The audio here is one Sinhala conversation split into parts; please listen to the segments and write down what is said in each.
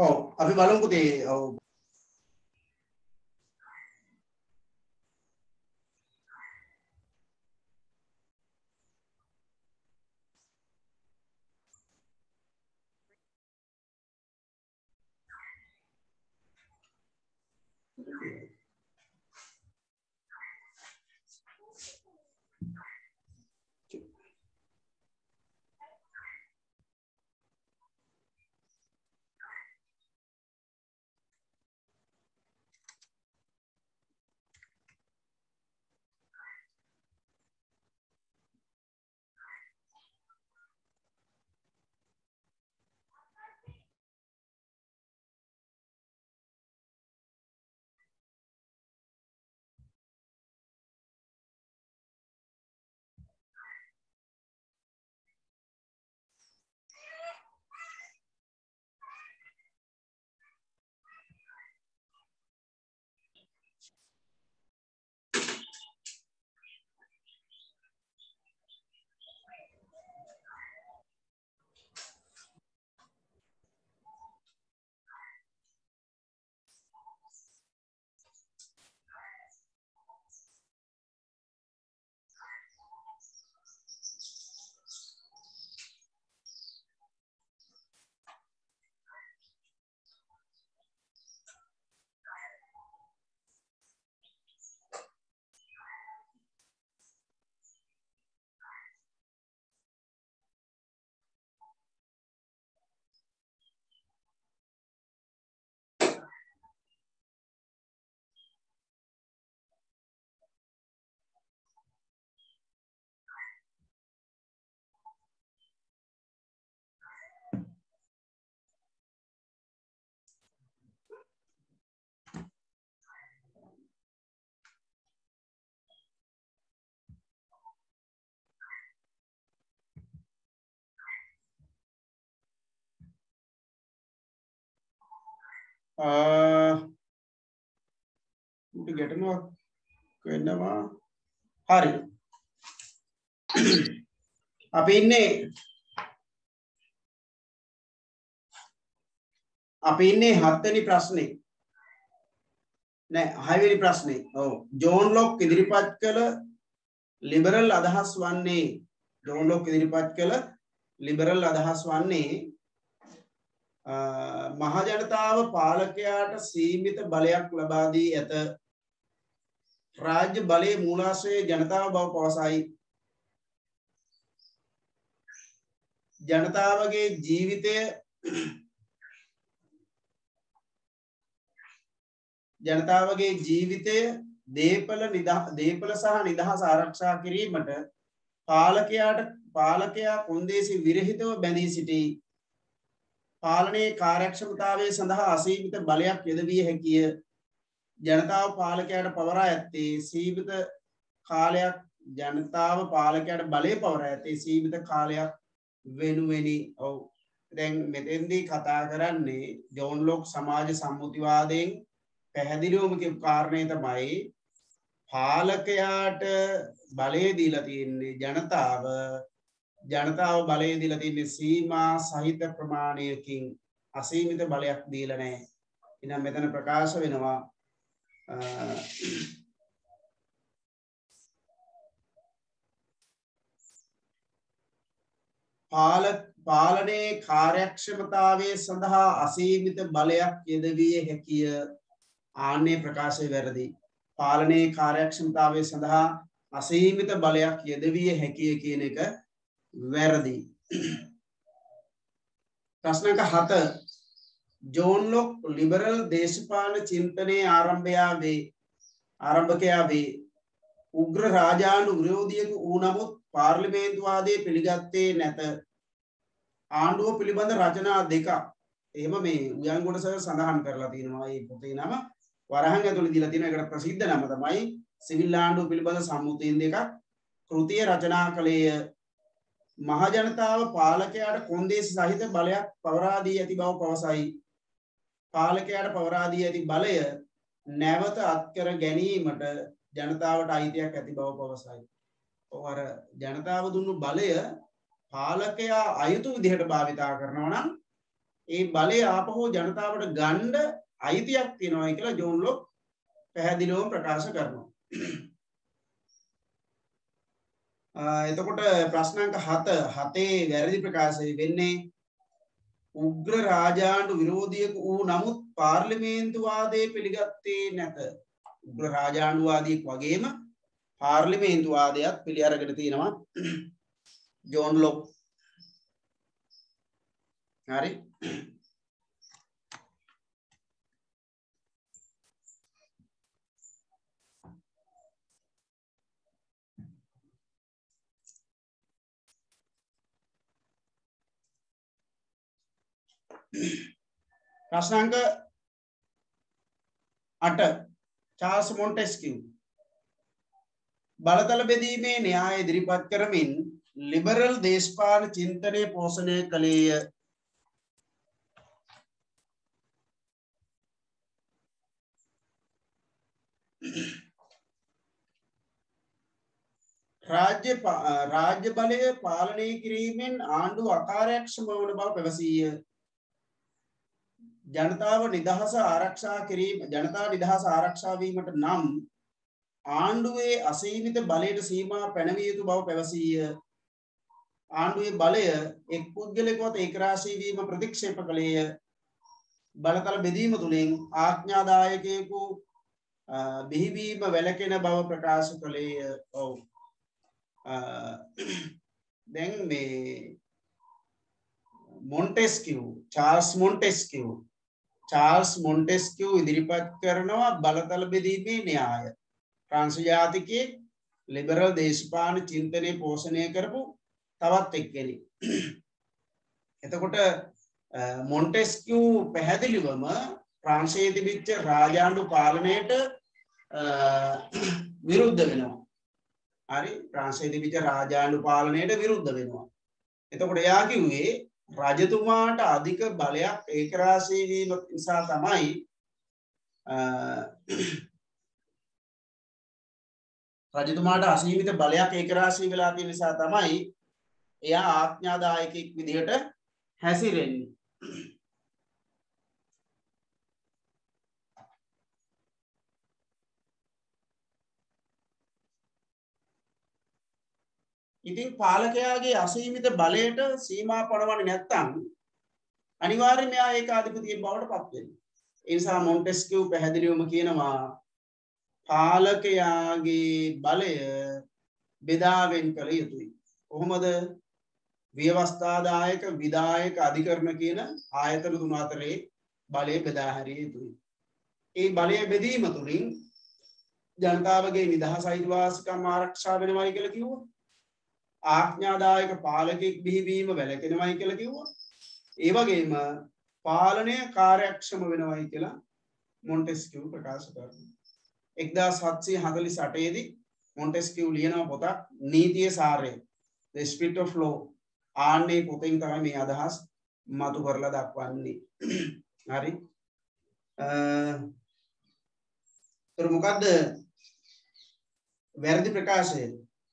ඔව් අපි බලමු පුතේ. ඔව් උඩ ගැටෙනවා වෙනවා. හරි. අපි ඉන්නේ 7 වෙනි ප්‍රශ්නේ. නෑ 6 වෙනි ප්‍රශ්නේ. ඔව්. ජෝන් ලොක් ඉදිරිපත් කළ ලිබරල් අදහස් වන්නේ මහජනතාව පාලකයාට සීමිත බලයක් ලබා දී ඇත. රාජ්‍ය බලයේ මූලාශ්‍රයේ ජනතාව බව පවසයි. ජනතාවගේ ජීවිතය දේපල සහ නිදහස ආරක්ෂා කිරීමට පාලකයා කොන්දේසි විරහිතව බැඳී සිටී. පාලනයේ කාර්යක්ෂමතාවය සඳහා අසීමිත බලයක් යොදවිය හැකිය. ජනතාව පාලකයාට පවරා ඇත්තේ සීමිත කාලයක් වෙනුවෙනි. ඔව්. දැන් මෙතෙන්දී කතා කරන්නේ ජෝන් ලොක් සමාජ සම්මුතිවාදයෙන් පැහැදිලිවම කියපු කාරණේ තමයි පාලකයාට බලය දීලා තියෙන්නේ ජනතාව බලය දීලා තියෙන්නේ සීමා සහිත ප්‍රමාණයකින්, අසීමිත බලයක් දීලා නැහැ. එහෙනම් මෙතන ප්‍රකාශ වෙනවා පාලනයේ කාර්යක්ෂමතාවය සඳහා අසීමිත බලයක් යෙදවිය හැකිය. ආන්නේ ප්‍රකාශය වැරදි. පාලනයේ කාර්යක්ෂමතාවය සඳහා අසීමිත බලයක් යෙදවිය හැකිය කියන එක වැරදි. ප්‍රශ්නක 7 ජෝන් ලොක් ලිබරල් දේශපාලන චින්තනයේ ආරම්භකයා වේ. උග්‍ර රාජාණ්ඩු විරෝධියෙකු වූ නමුත් පාර්ලිමේන්තුවාදය පිළිගත්තේ නැත. ආණ්ඩුව පිළිබඳ රචනා 2ක් එහෙම මේ උයන්ගොඩ සර් සඳහන් කරලා තියෙනවා. මේ පොතේ නම වරහන් ඇතුළේ දීලා තියෙන එකට ප්‍රසිද්ධ නම තමයි සිවිල් ආණ්ඩුව පිළිබඳ සම්මුතීන් 2ක් කෘතිය රචනා කළේය. මහජනතාව පාලකයාට කොන්දේසි සහිත බලයක් පවරා දී ඇති බව පවසයි. පාලකයාට පවරා දී ඇති බලය නැවත අත්කර ගැනීමට ජනතාවට අයිතියක් ඇති බව පවසයි. ඔව් අර ජනතාව දුන්නු බලය පාලකයා අයුතු විදිහට භාවිතා කරනවා නම් ඒ බලය ආපහු ජනතාවට ගන්න අයිතියක් තියෙනවා කියලා ජෝන් ලොක් පැහැදිලිවම ප්‍රකාශ කරනවා. එතකොට ප්‍රශ්න අංක 7 වැරදි ප්‍රකාශය වෙන්නේ උග්‍ර රාජාණ්ඩු විරෝධියෙකු වූ නමුත් පාර්ලිමේන්තුවාදය පිළිගත්තේ නැත. උග්‍ර රාජාණ්ඩුවාදියෙක් වගේම පාර්ලිමේන්තුවාදයත් පිළි අරගෙන තියෙනවා ජෝන් ලොක්. හරි. प्रश्न अंक 8 चार्ल्स मोंटेस्क्यू බලතල බෙදීමේ න්‍යාය ඉදිරිපත් කරමින් ලිබරල් දේශපාලන චින්තනය පෝෂණය කළේය. රාජ්‍ය බලය පාලනය කිරීමෙන් ආණ්ඩුව අකාර්යක්ෂම වන බව පැවසීය. ජනතාව නිදහස ආරක්ෂා කිරීම ජනතා නිදහස ආරක්ෂා වීමට නම් ආණ්ඩුවේ අසීමිත බලයට සීමා පැනවිය යුතු බව පැවසීය. ආණ්ඩුවේ බලය එක් පුද්ගලයෙකුට ඒකරාශී වීම ප්‍රතික්ෂේප කළේය. බලතල බෙදීම තුළින් ආඥාදායකයෙකු බිහිවීම වැළකෙන බව ප්‍රකාශ කළේය. ඔව්. දැන් මේ මොන්ටෙස්කියු චාර්ල්ස් මොන්ටෙස්කියු ඉදිරිපත් කරනවා බලතල බෙදීමේ න්‍යාය. ෆ්‍රාන්ස් ජාතිකයෙක් ලිබරල් දේශපාලන චින්තනය පෝෂණය කරපු තවත් එක්කෙනෙක්. එතකොට මොන්ටෙස්කියු පැහැදිලිවම ෆ්‍රාන්සයේ තිබිච්ච රාජාණ්ඩු පාලනයට විරුද්ධ වෙනවා. හරි. ෆ්‍රාන්සයේ තිබිච්ච රාජාණ්ඩු පාලනයට විරුද්ධ වෙනවා. එතකොට එයා කිව්වේ රජතුමාට අධික බලයක් ඒකරාශී වීම නිසා තමයි රජතුමාට අසීමිත බලයක් ඒකරාශී වෙලා තියෙන නිසා තමයි එයා ආඥාදායකෙක් විදිහට හැසිරෙන්නේ. ඉතින් පාලකයාගේ අසීමිත බලයට සීමා පනවන්නේ නැත්නම් අනිවාර්යයෙන් මෙයා ඒකාධිපතියෙක් බවට පත් වෙනවා. ඒ නිසා මොන්ටෙස්කියු පැහැදිලිවම කියනවා පාලකයාගේ බලය බෙදාවෙන් කළ යුතුයි. කොහොමද? ව්‍යවස්ථාදායක විධායක අධිකරණ කියන ආයතන තුන අතරේ බලය බෙදා හැරිය යුතුයි. ඒ බලය බෙදීම තුළින් ජනතාවගේ නිදහස අයිතිවාසිකම් ආරක්ෂා වෙනවයි කියලා කිව්වා. ආඥාදායක පාලකෙක් බිහිවීම වැළකෙනවයි කියලා කිව්වා. ඒ වගේම පාලනය කාර්යක්ෂම වෙනවයි කියලා මොන්ටෙස්කියු ප්‍රකාශ කරනවා. 1748 දී මොන්ටෙස්කියු ලියන පොතක් නීතිය සාරය The Spirit of Law. ආන්නේ පොතෙන් තමයි මේ අදහස් මතු කරලා දක්වන්නේ. හරි. ඒතර මොකද්ද වැරදි ප්‍රකාශය?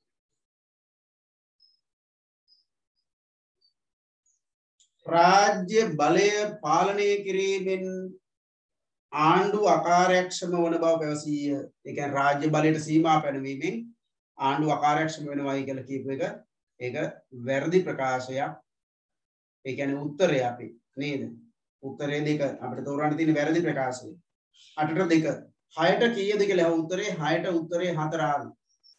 රාජ්‍ය බලය පාලනය කිරීමෙන් ආණ්ඩුව අකාර්යක්ෂම වන බව පැවසීය. ඒ කියන්නේ රාජ්‍ය බලයට සීමා පැනවීමෙන් ආණ්ඩුව අකාර්යක්ෂම වෙනවායි කියලා කියපු එක ඒක වැරදි ප්‍රකාශයක්. ඒ කියන්නේ උත්තරය අපි නේද? උත්තරේ දෙක අපිට තෝරන්න තියෙන වැරදි ප්‍රකාශය. 8ට 2 6ට කීයද කියලා උත්තරේ 6ට උත්තරේ 4 ආවි.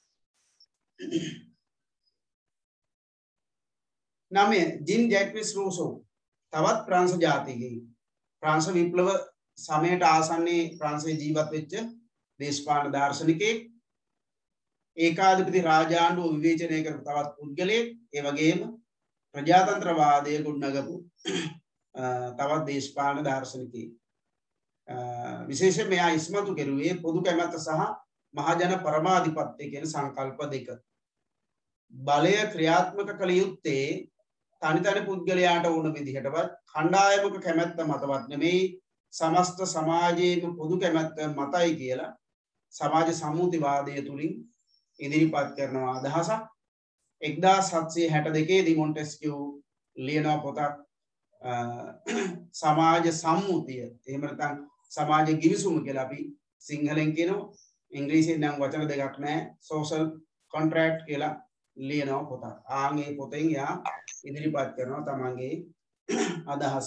9 ජින් ජැක්විස් රූසෝ තවත් ප්‍රංශ ජාතිකයෙක්. ප්‍රංශ විප්ලව සමයට ආසන්නයේ ප්‍රංශයේ ජීවත් වෙච්ච දේශපාලන දාර්ශනිකයෙක්. ඒකාධිපති රාජාණ්ඩුව විවේචනය කරපු තවත් පුද්ගලයෙක්. ඒ වගේම ප්‍රජාතන්ත්‍රවාදය ගොඩනගපු තවත් දේශපාලන දාර්ශනිකයෙක්. විශේෂයෙන් මෙයා ඉස්මතු කෙරුවේ පොදු කැමැත්ත සහ මහජන පරමාධිපත්‍ය කියන සංකල්ප දෙක. බලය ක්‍රියාත්මක කළ යුත්තේ තනි තනි පුද්ගලයාට වුණ විදිහටවත් කණ්ඩායමක කැමැත්ත මතවත් නෙමෙයි සමස්ත සමාජයේම පොදු කැමැත්ත මතයි කියලා සමාජ සම්මුතිවාදය තුලින් ඉදිරිපත් කරන අදහසක්. 1762 දී මොන්ටෙස්කියු ලියන පොතක් සමාජ සම්මුතිය එහෙම නැත්නම් සමාජ ගිවිසුම කියලා අපි සිංහලෙන් කියනවා. ඉංග්‍රීසියෙන් නම් වචන දෙකක් නැහැ. social contract කියලා ලියනවා පොතක්. ආන්ගේ පොතෙන් යා ඉදිරිපත් කරනවා තමන්ගේ අදහස.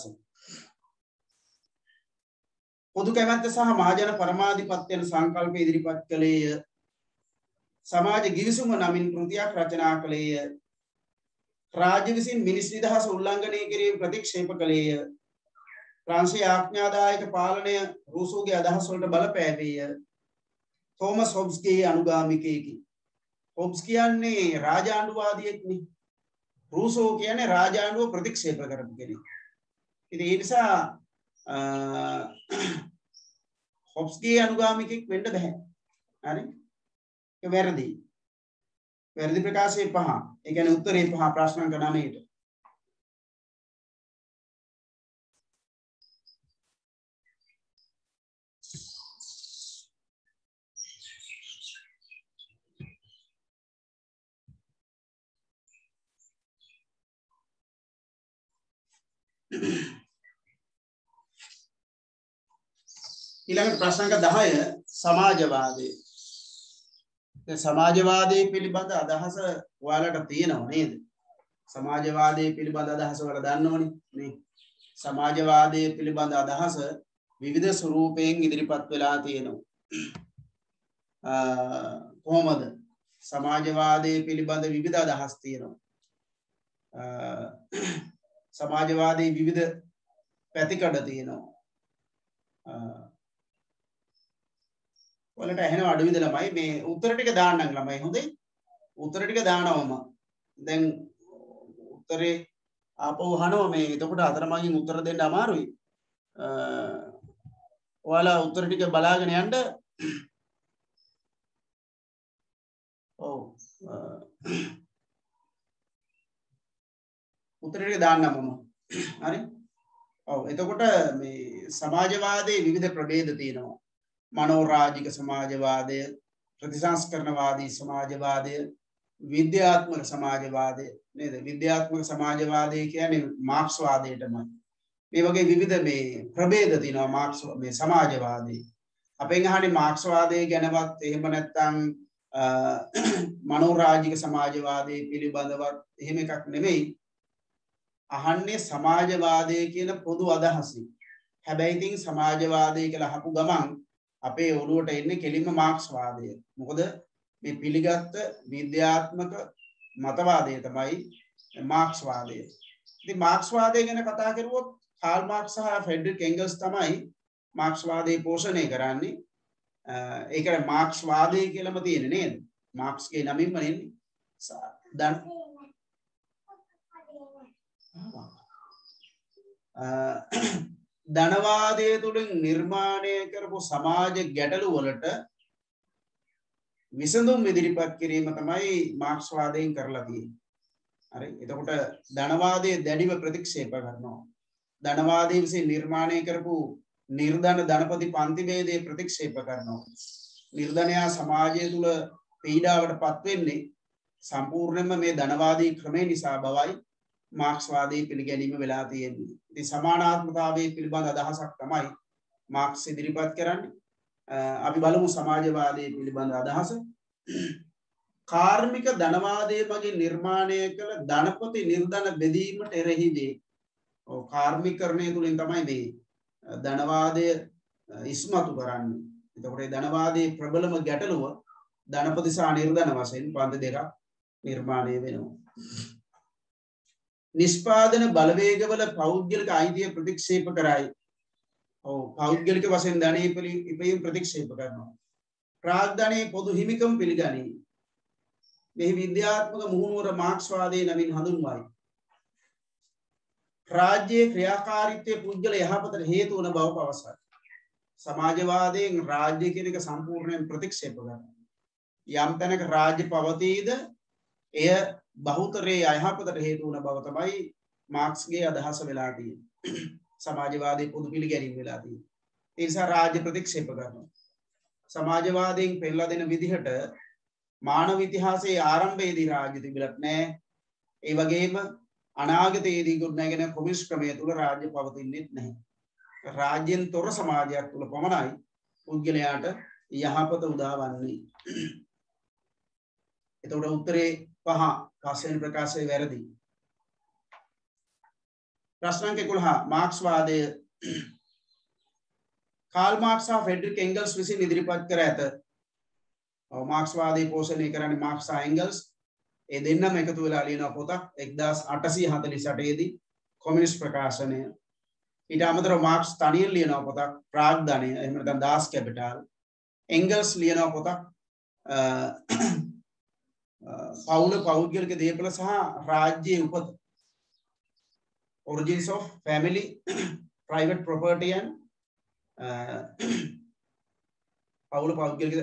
පොදු කැමැත්ත සහ මහජන පරමාධිපත්‍ය යන සංකල්ප ඉදිරිපත් කළේය. සමාජ ගිවිසුම නමින් කෘතියක් රචනා කළේය. රාජ්‍ය විසින් මිනිස් නිදහස උල්ලංඝනය කිරීම ප්‍රතික්ෂේප කළේය. ප්‍රංශීය ආඥාදායක පාලනය රූසෝගේ අදහස් වලට බලපෑවේය. තෝමස් හොබ්ස්ගේ අනුගාමිකයෙකි. හොබ්ස් කියන්නේ රාජාණ්ඩුවාදියෙක්නේ. රූසෝ කියන්නේ රාජාණ්ඩුව ප්‍රතික්ෂේප කරපු කෙනෙක්. ඉතින් ඒ නිසා හොබ්ස්ගේ අනුගාමිකෙක් වෙන්න බෑ. හරි? ඒක වැරදි. වැරදි ප්‍රකාශයේ 5. ඒ කියන්නේ උත්තරේ 5 ප්‍රශ්න අංක 9ට. ඊළඟ ප්‍රශ්න අංක 10 සමාජවාදය. දැන් සමාජවාදයේ පිළිබඳ අදහස ඔයාලට තියෙනව නේද? සමාජවාදයේ පිළිබඳ අදහස ඔයාලා දන්නවනේ නේ. සමාජවාදයේ පිළිබඳ අදහස විවිධ ස්වරූපයෙන් ඉදිරිපත් වෙලා තියෙනවා. කොහොමද? සමාජවාදයේ පිළිබඳ විවිධ අදහස් තියෙනවා. සමාජවාදයේ විවිධ පැතිකඩ තියෙනවා. ඔයාලට ඇහෙනව අඩුයිද ළමයි? මේ උත්තර ටික දාන්නම් ළමයි හොඳේ. උත්තර ටික දානවම. දැන් උත්තරේ ආපහු අහනවා මේ. එතකොට අතරමඟින් උත්තර දෙන්න අමාරුයි. ඔයාලා උත්තර ටික බලාගෙන යන්න. ඔව්. උත්තර ටික දාන්නම. හරි? ඔව්. එතකොට මේ සමාජවාදයේ විවිධ ප්‍රභේද තියෙනවා. මනෝරාජික සමාජවාදය, ප්‍රතිසංස්කරණවාදී සමාජවාදය, විද්‍යාත්මක සමාජවාදය නේද? විද්‍යාත්මක සමාජවාදය කියන්නේ මාක්ස්වාදයටමයි. මේ වගේ විවිධ මේ ප්‍රභේද තියෙනවා මාක්ස් මේ සමාජවාදයේ. අපෙන් අහන්නේ මාක්ස්වාදය ගැනවත් එහෙම නැත්නම් මනෝරාජික සමාජවාදයේ පිළිබඳවත් එහෙම එකක් නෙමෙයි. අහන්නේ සමාජවාදය කියන පොදු අදහසින්. හැබැයි ඉතින් සමාජවාදය කියලා අහපු ගමන් අපේ ඔළුවට එන්නේ කෙලින්ම මාක්ස්වාදය. මොකද මේ පිළිගත් විද්‍යාත්මක මතවාදය තමයි මාක්ස්වාදය. ඉතින් මාක්ස්වාදය ගැන කතා කරුවොත් කාල් මාක්ස් සහ ෆ්‍රෙඩරික් එන්ගල්ස් තමයි මාක්ස්වාදය පෝෂණය කරන්නේ. ඒකට මාක්ස්වාදය කියලාම තියෙන්නේ නේද? මාක්ස්ගේ නමින්ම නෙන්නේ. ධනවාදය තුළින් නිර්මාණය කරපු සමාජ ගැටලු වලට විසඳුම් ඉදිරිපත් කිරීම තමයි මාක්ස්වාදයෙන් කරලා තියෙන්නේ. හරි. එතකොට ධනවාදයේ දැඩිව ප්‍රතික්ෂේප කරනවා. ධනවාදයේ විසින් නිර්මාණය කරපු නිර්ධන ධනපති පන්ති ભેදයේ ප්‍රතික්ෂේප කරනවා. නිර්ධනයා සමාජය තුළ පීඩාවට පත් වෙන්නේ සම්පූර්ණයෙන්ම මේ ධනවාදී ක්‍රමය නිසා බවයි මාක්ස්වාදයේ පිළිගැනීම වෙලා තියෙන්නේ. ඉතින් සමානාත්මතාවයේ පිළිබඳ අදහසක් තමයි මාක්ස් ඉදිරිපත් කරන්නේ. අපි බලමු සමාජවාදයේ පිළිබඳ අදහස. කාර්මික ධනවාදයේ මගින් නිර්මාණය කළ ධනපති නිර්ධන බෙදීමට එරෙහි වේ. ඔව් කාර්මිකකරණය තුලින් තමයි මේ ධනවාදය ඉස්මතු කරන්නේ. එතකොට මේ ධනවාදයේ ප්‍රබලම ගැටලුව ධනපති සහ නිර්ධන වශයෙන් පන්ති දෙකක් නිර්මාණය වෙනවා. නිෂ්පාදන බලවේගවල පෞද්ගලික අයිතිය ප්‍රතික්ෂේප කරයි. ඔව් පෞද්ගලික වශයෙන් ධනෙ ඉපයීම ප්‍රතික්ෂේප කරනවා. ප්‍රාග්ධනයේ පොදු හිමිකම් පිළිගනී. මෙහි විද්‍යාත්මක මුහුණුවර මාක්ස්වාදයේ නමින් හඳුන්වයි. රාජ්‍යයේ ක්‍රියාකාරීත්වයේ පුද්ගල යහපතට හේතු වන බව පවසයි. සමාජවාදයෙන් රාජ්‍ය කියන එක සම්පූර්ණයෙන් ප්‍රතික්ෂේප කරනවා. යම් තැනක රාජ්‍ය පවතීද එය බහුතරයේ අයහපතට හේතු වන බව තමයි මාක්ස්ගේ අදහස වෙලා තියෙන්නේ. සමාජවාදයේ පොදු පිළිගැනීම වෙලා තියෙන්නේ. ඒ නිසා රාජ්‍ය ප්‍රතික්ෂේප කරනවා. සමාජවාදයෙන් පෙන්නලා දෙන විදිහට මානව ඉතිහාසයේ ආරම්භයේදී රාජ්‍ය තිබිලත් නැහැ. ඒ වගේම අනාගතයේදී ගොඩනැගෙන කොමියුනිස්ට් ක්‍රමය තුල රාජ්‍ය පවතින්නේ නැහැ. රාජ්‍යෙන් තොර සමාජයක් තුල පමණයි පුද්ගලයාට යහපත උදාවන්නේ. එතකොට උත්තරේ 5 පස්වෙනි ප්‍රකාශය වැරදි. ප්‍රශ්න අංක 11 මාක්ස්වාදය කාල් මාක්ස් සහ ෆ්‍රෙඩරික් එන්ගල්ස් විසින් ඉදිරිපත් කර ඇත. මාක්ස්වාදී පෝෂණය කරන්නේ මාක්ස් සහ එන්ගල්ස්. ඒ දෙන්නම එකතු වෙලා ලියන පොතක් 1848 දී කොමියුනිස්ට් ප්‍රකාශනය. ඊට අමතරව මාක්ස් තනියෙන් ලියන පොතක් ප්‍රාග්ධනය එහෙම නැත්නම් දාස් කැපිටල්. එන්ගල්ස් ලියන පොතක් පවුල පෞද්ගලික දේපල සහ රාජ්‍යයේ උපත. Origins of family, private property and පවුල පෞද්ගලික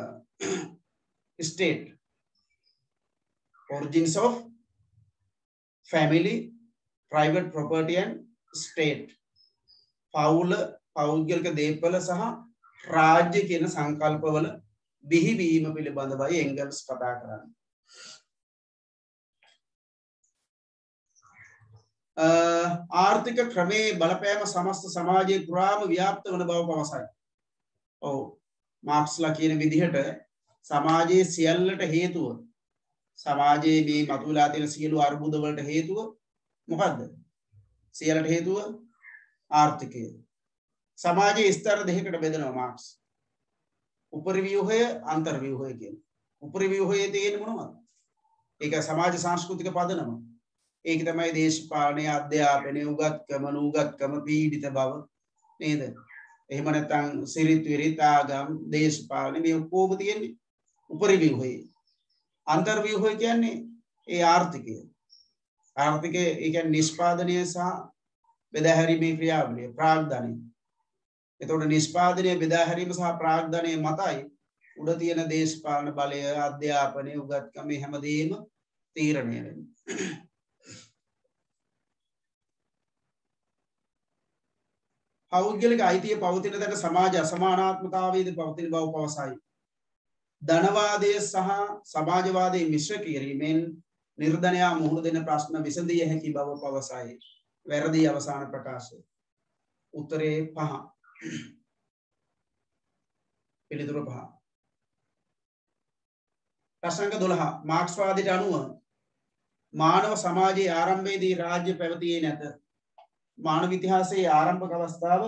state. Origins of family, private property and state. පවුල පෞද්ගලික දේපල සහ රාජ්‍ය කියන සංකල්පවල බිහිවීම පිළිබඳවයි එන්ගල්ස් කතා කරන්නේ. ආර්ථික ක්‍රමේ බලපෑම සමස්ත සමාජයේ පුරාම ව්‍යාප්ත වන බව පවසයි. ඔව් මාක්ස්ලා කියන විදිහට සමාජයේ සියල්ලට හේතුව සමාජයේ මේ මතුවලා තියෙන සියලු අර්බුද වලට හේතුව මොකද්ද? සියල්ලට හේතුව ආර්ථිකය. සමාජයේ ස්තර දෙකකට බෙදනවා මාක්ස්. උපරිව්‍යුහය අන්තර්ව්‍යුහය කියන්නේ. උපරිව්‍යුහයේ තියෙන මොනවද? ඒක සමාජ සංස්කෘතික පදනම. ඒක තමයි දේශපාලනය, අධ්‍යාපනය, උගත්කම, නූගත්කම, පීඩිත බව නේද? එහෙම නැත්නම් සිරිත් විරිත් ආගම්, දේශපාලන මේ ඔක්කොම තියෙන්නේ උපරිව්‍යුහයේ. අන්තර්ව්‍යුහය කියන්නේ ඒ ආර්ථිකය. ආර්ථිකය ඒ කියන්නේ නිෂ්පාදනය සහ බෙදාහැරීමේ ක්‍රියාවලිය ප්‍රාග්ධනය. එතකොට නිෂ්පාදනය, බෙදාහැරීම සහ ප්‍රාග්ධනය මතයි උඩ තියෙන දේශපාලන බලය, අධ්‍යාපනය, උගත්කම මේ හැමදේම තීරණය වෙන්නේ. පෞද්ගලික අයිතිය පවතින තැන සමාජ අසමානාත්මතාවයේද පවතින බව පවසයි. ධනවාදය සහ සමාජවාදයේ මිශ්‍ර කිරීමෙන් නිර්ධනයා මුහුණ දෙන ප්‍රශ්න විසඳිය හැකි බව පවසයි. වැරදි අවසාන ප්‍රකාශය. උත්තරේ 5. පිළිතුර 5. ප්‍රශ්න 12 මාක්ස්වාදයට අනුව මානව සමාජයේ ආරම්භයේදී රාජ්‍ය පැවතියේ නැත. මානව ඉතිහාසයේ ආරම්භක අවස්ථාව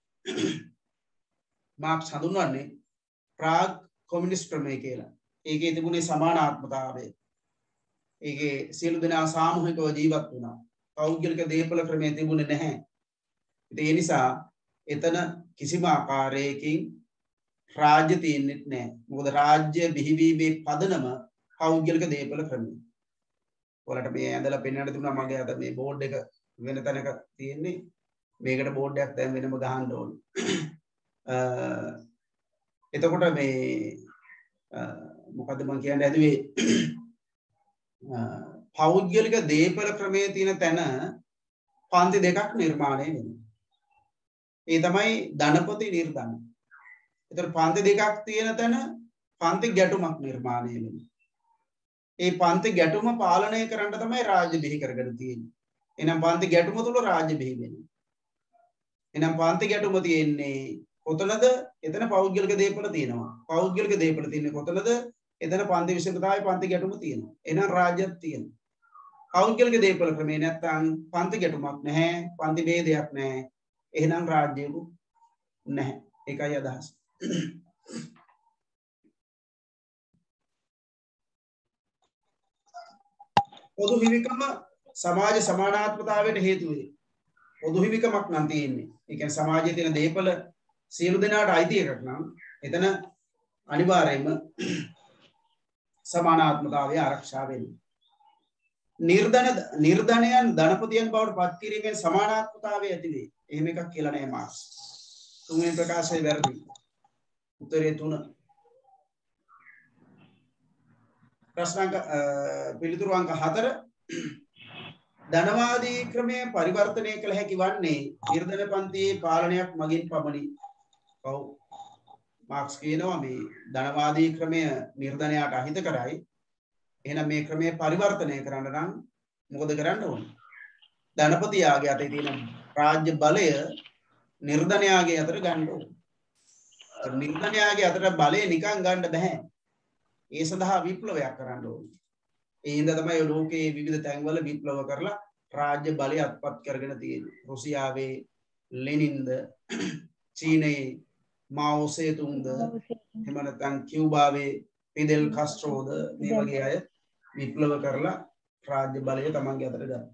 මාක්ස් හඳුන්වන්නේ ප්‍රාග් කොමියුනිස්ට් ක්‍රමය කියලා. ඒකේ තිබුණේ සමානාත්මතාවය. ඒකේ සියලු දෙනා සාමූහිකව ජීවත් වුණා. පෞද්ගලික දේපල ක්‍රමය තිබුණේ නැහැ. ඒ නිසා එතන කිසිම ආකාරයකින් රාජ්‍ය තියෙන්නේ නැහැ. මොකද රාජ්‍ය බිහිවීමේ පදනම පෞද්ගලික දේපල ක්‍රමය. ඔයාලට මේ ඇඳලා පෙන්වන්න තිබුණා මගේ අත මේ බෝඩ් එක වෙන තැනක තියෙන්නේ. මේකට බෝඩ් එකක් දැන් වෙනම ගහන්න ඕනේ. එතකොට මේ මොකද්ද මම කියන්නේ ඇදුවේ පෞද්ගලික දේපල ක්‍රමයේ තියෙන තැන පන්ති දෙකක් නිර්මාණය වෙනවා. ඒ තමයි ධනපති නිර්ධන. ඒතර පන්ති දෙකක් තියෙන තැන පන්ති ගැටුමක් නිර්මාණය වෙනවා. ඒ පන්ති ගැටුම පාලනය කරන්න තමයි රාජ්‍ය බිහි කරගෙන තියෙන්නේ. එහෙනම් පන්ති ගැටුම තුල රාජ්‍ය බිහි වෙනවා. එහෙනම් පන්ති ගැටුම තියෙන්නේ කොතනද? එතන පෞද්ගලික දේපල තියෙනවා. පෞද්ගලික දේපල තියෙන්නේ කොතනද? එතන පන්ති විෂමතාවයේ පන්ති ගැටුම තියෙනවා. එහෙනම් රාජ්‍යයක් තියෙනවා. පෞද්ගලික දේපල ක්‍රමේ නැත්තම් පන්ති ගැටුමක් නැහැ, පන්ති ભેදයක් නැහැ. එහෙනම් රාජ්‍යයක් නැහැ. ඒකයි අදහස. පොදු හිමිකම සමාජ සමානාත්මතාවයට හේතු වේ. පොදු හිමිකමක් නම් තියෙන්නේ. ඒ කියන්නේ සමාජයේ තියෙන දේපල සියලු දෙනාට අයිති එකක් නම් එතන අනිවාර්යයෙන්ම සමානාත්මතාවය ආරක්ෂා වෙනවා. නිර්ධනයන් ධනපතියන් බවට පත් කිරීමෙන් සමානාත්මතාවය ඇති වේ. එහෙම එකක් කියලා නෑ මාක්ස්. තුන්වෙනි ප්‍රකාශය වැරදි. උත්තරේ 3. ප්‍රශ්න අංක පිළිතුරු අංක 4 ධනවාදී ක්‍රමය පරිවර්තනය කළ හැකි වන්නේ නිර්ධන පන්තියේ පාලනයක් මගින් පමණි. ඔව් මාක්ස් කියනවා මේ ධනවාදී ක්‍රමය නිර්ධනයාට අහිත කරයි. එහෙනම් මේ ක්‍රමය පරිවර්තනය කරන්න නම් මොකද කරන්න ඕනේ? ධනපතියාගේ අතේ තියෙන රාජ්‍ය බලය නිර්ධනයාගේ අතට ගන්න ඕන. නිර්ධනයාගේ අතට බලය නිකන් ගන්න බෑ. ඒ සඳහා විප්ලවයක් කරන්න ඕන. ඒ හින්දා තමයි ලෝකයේ විවිධ තැන්වල විප්ලව කරලා රාජ්‍ය බලය අත්පත් කරගෙන තියෙන්නේ. රුසියාවේ ලෙනින්ද, චීනයේ මාෝ සේතුන්ද, එහෙම නැත්නම් කියුබාවේ ෆිදෙල් කාස්ට්‍රෝද මේ වගේ අය විප්ලව කරලා රාජ්‍ය බලය තමන්ගේ අතට ගත්තා.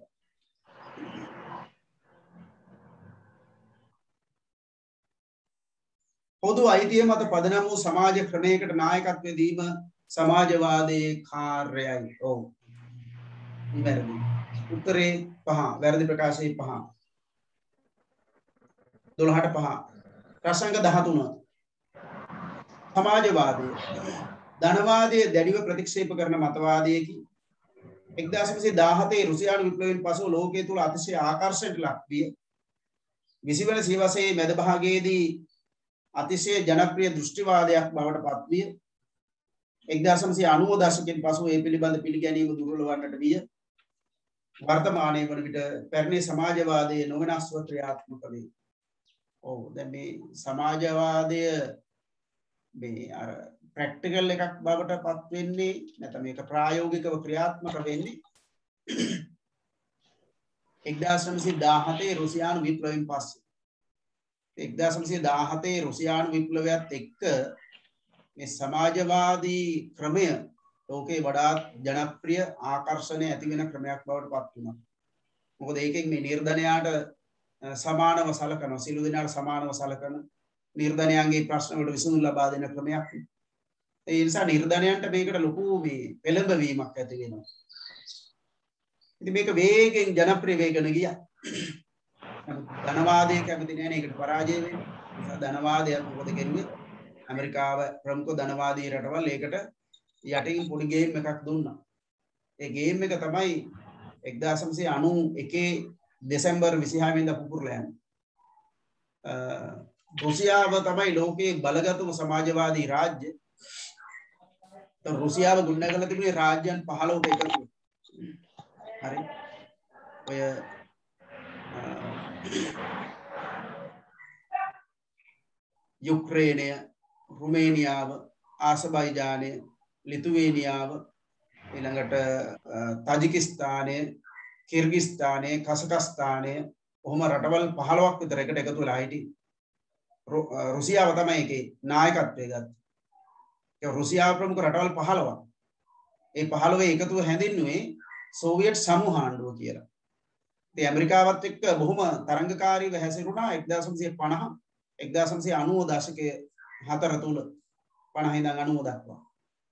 පොදු අයිතිය මත පදනම් වූ සමාජ ක්‍රමයකට නායකත්වය දීම සමාජවාදයේ කාර්යයයි. ඔව්. වැරදි. උත්තරේ 5. වැරදි ප්‍රකාශයේ 5. 12ට 5. ප්‍රසංග 13. සමාජවාදය ධනවාදයේ දැඩිව ප්‍රතික්ෂේප කරන මතවාදයකි. 1917 රුසියානු විප්ලවයෙන් පසු ලෝකයේ තුල අතිශය ආකර්ෂණයට ලක් විය. 20 වන සියවසේ මැද භාගයේදී අතිශය ජනප්‍රිය දෘෂ්ටිවාදයක් බවට පත් විය. 1990 දශකයෙන් පසු ඒ පිළිබඳ පිළිගැනීම දුර්වල වන්නට විය. වර්තමානයේ වන විට පැරණි සමාජවාදයේ නොවෙනස්ව ක්‍රියාත්මක වේ. ඔව් දැන් මේ සමාජවාදය මේ අර ප්‍රැක්ටිකල් එකක් බවට පත් වෙන්නේ නැත්නම් මේක ප්‍රායෝගිකව ක්‍රියාත්මක වෙන්නේ 1917 රුසියානු විප්ලවයෙන් පස්සේ. 1917 රුසියානු විප්ලවයත් එක්ක මේ සමාජවාදී ක්‍රමය ලෝකේ වඩාත් ජනප්‍රිය ආකර්ෂණය ඇති වෙන ක්‍රමයක් බවට පත් වුණා. මොකද ඒකෙන් මේ නිර්ධනයාට සමානව සලකන, සිළු දෙනාට සමානව සලකන, නිර්ධනයන්ගේ ප්‍රශ්න වලට විසඳුම් ලබා දෙන ක්‍රමයක්. ඒ නිසා නිර්ධනයන්ට මේකට ලොකු මේ පෙළඹවීමක් ඇති වෙනවා. ඉතින් මේක වේගෙන් ජනප්‍රිය වෙගෙන ගියා. ධනවාදයේ කැමති නැහැ නේ ඒකට පරාජය වෙන්නේ. නිසා ධනවාදයක් මොකද කෙරුවේ? ඇමරිකාව ප්‍රමුඛ ධනවාදී රටවල් ඒකට යටින් පොඩි ගේම් එකක් දුන්නා. ඒ ගේම් එක තමයි 1991 දෙසැම්බර් 26 වෙනිදා පුපුරලා යන්නේ. රුසියාව තමයි ලෝකයේ බලගතුම සමාජවාදී රාජ්‍ය. රුසියාව ගොඩනගලා තිබුණේ රාජ්‍යයන් 15ක එකතු. හරි. ඔය යුක්‍රේනය, රුමේනියාව, ආසර්බයිජානය, ලිතුවේනියාව, ඊළඟට තාජිකිස්තානය, කිර්ගිස්තානය, කසකස්තානය, ඔහොම රටවල් 15ක් විතර එකට එකතු වෙලා හිටියේ. රුසියාව තමයි ඒකේ නායකත්වය ගත්තේ. ඒ රුසියාව ප්‍රමුඛ රටවල් 15ක්. ඒ 15 එකතුව හැඳින්නුවේ සෝවියට් සමූහාණ්ඩුව කියලා. ඉතින් ඇමරිකාවත් එක්ක බොහොම තරංගකාරීව හැසිරුණා 1950 1990 දශකයේ 4 තුල 50 ඉඳන් 90 දක්වා.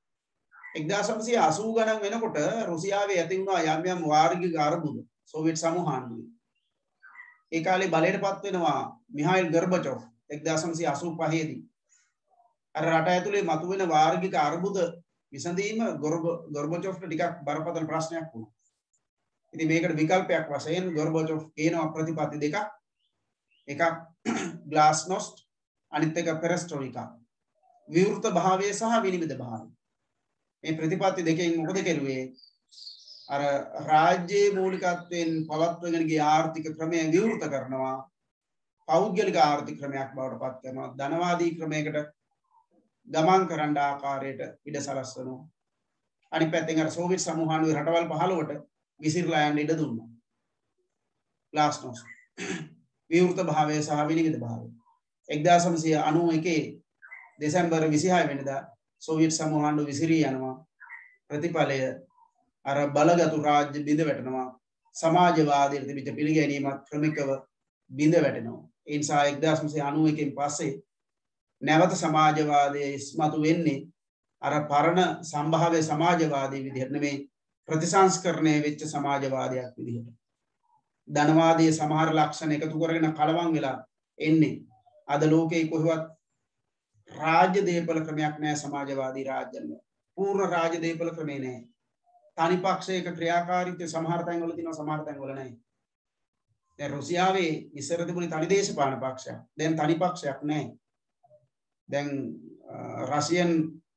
1980 ගණන් වෙනකොට රුසියාවේ ඇති වුණා යම් යම් වාර්ගික අර්බුද සෝවියට් සමූහාණ්ඩුවේ. ඒ කාලේ බලයටපත් වෙනවා මිහායිල් ගර්බචොව් 1985 දී. අර රට ඇතුලේ මතුවෙන වාර්ගික අර්බුද විසඳීම ගොර්බචොව්ට ටිකක් බරපතල ප්‍රශ්නයක් වුණා. ඉතින් මේකට විකල්පයක් වශයෙන් ගොර්බචොව් කියනවා ප්‍රතිපත්ති දෙකක්. එකක් ග්ලාස්නොස්ට් අනිත් එක පෙරස්ට්‍රොයිකා. විවෘත භාවය සහ විනිවිද භාවය. මේ ප්‍රතිපත්ති දෙකෙන් මොකද කෙරුවේ? අර රාජ්‍යයේ මූලිකත්වයෙන් පවත්වගෙන ගිය ආර්ථික ක්‍රමය විවෘත කරනවා. පෞද්ගලික ආර්ථික ක්‍රමයක් බවට පත් කරනවා. ධනවාදී ක්‍රමයකට ගමන් කරන්න ආකාරයට ඉඩ සලස්වනවා. අනිත් පැත්තෙන් අර සෝවියට් සමූහාණ්ඩුවේ රටවල් 15ට විසිරලා යන්න ඉඩ දුන්නා. ග්ලාස්නොස්ට් විවෘත භාවය සහ විනිවිද භාවය. 1991 දෙසැම්බර් 26 වෙනිදා සෝවියට් සමූහාණ්ඩුව විසිරී යනවා. ප්‍රතිඵලය අර බලගතු රාජ්‍ය බිඳ වැටෙනවා. සමාජවාදයට තිබිච්ච පිළිගැනීමත් ක්‍රමිකව බිඳ වැටෙනවා. ඒ නිසා 1991 පස්සේ නැවත සමාජවාදයේ ඉස්මතු වෙන්නේ අර පරණ සම්භාව්‍ය සමාජවාදී විදිහට නෙමෙයි ප්‍රතිසංස්කරණය වෙච්ච සමාජවාදයක් විදිහට. ධනවාදයේ සමහර ලක්ෂණ එකතු කරගෙන කලවම් වෙලා එන්නේ. අද ලෝකේ කොහෙවත් රාජ්‍ය දේපල ක්‍රමයක් නැහැ සමාජවාදී රාජ්‍යවල. පූර්ණ රාජ්‍ය දේපල ක්‍රමේ නැහැ. තනි පක්ෂයක ක්‍රියාකාරීත්වය සමහර තැන්වල තියෙනවා සමහර තැන්වල නැහැ. දැන් රුසියාවේ ඉස්සර තිබුණේ තනි දේශපාලන පක්ෂයක්. දැන් තනි පක්ෂයක් නැහැ. දැන් රෂියන්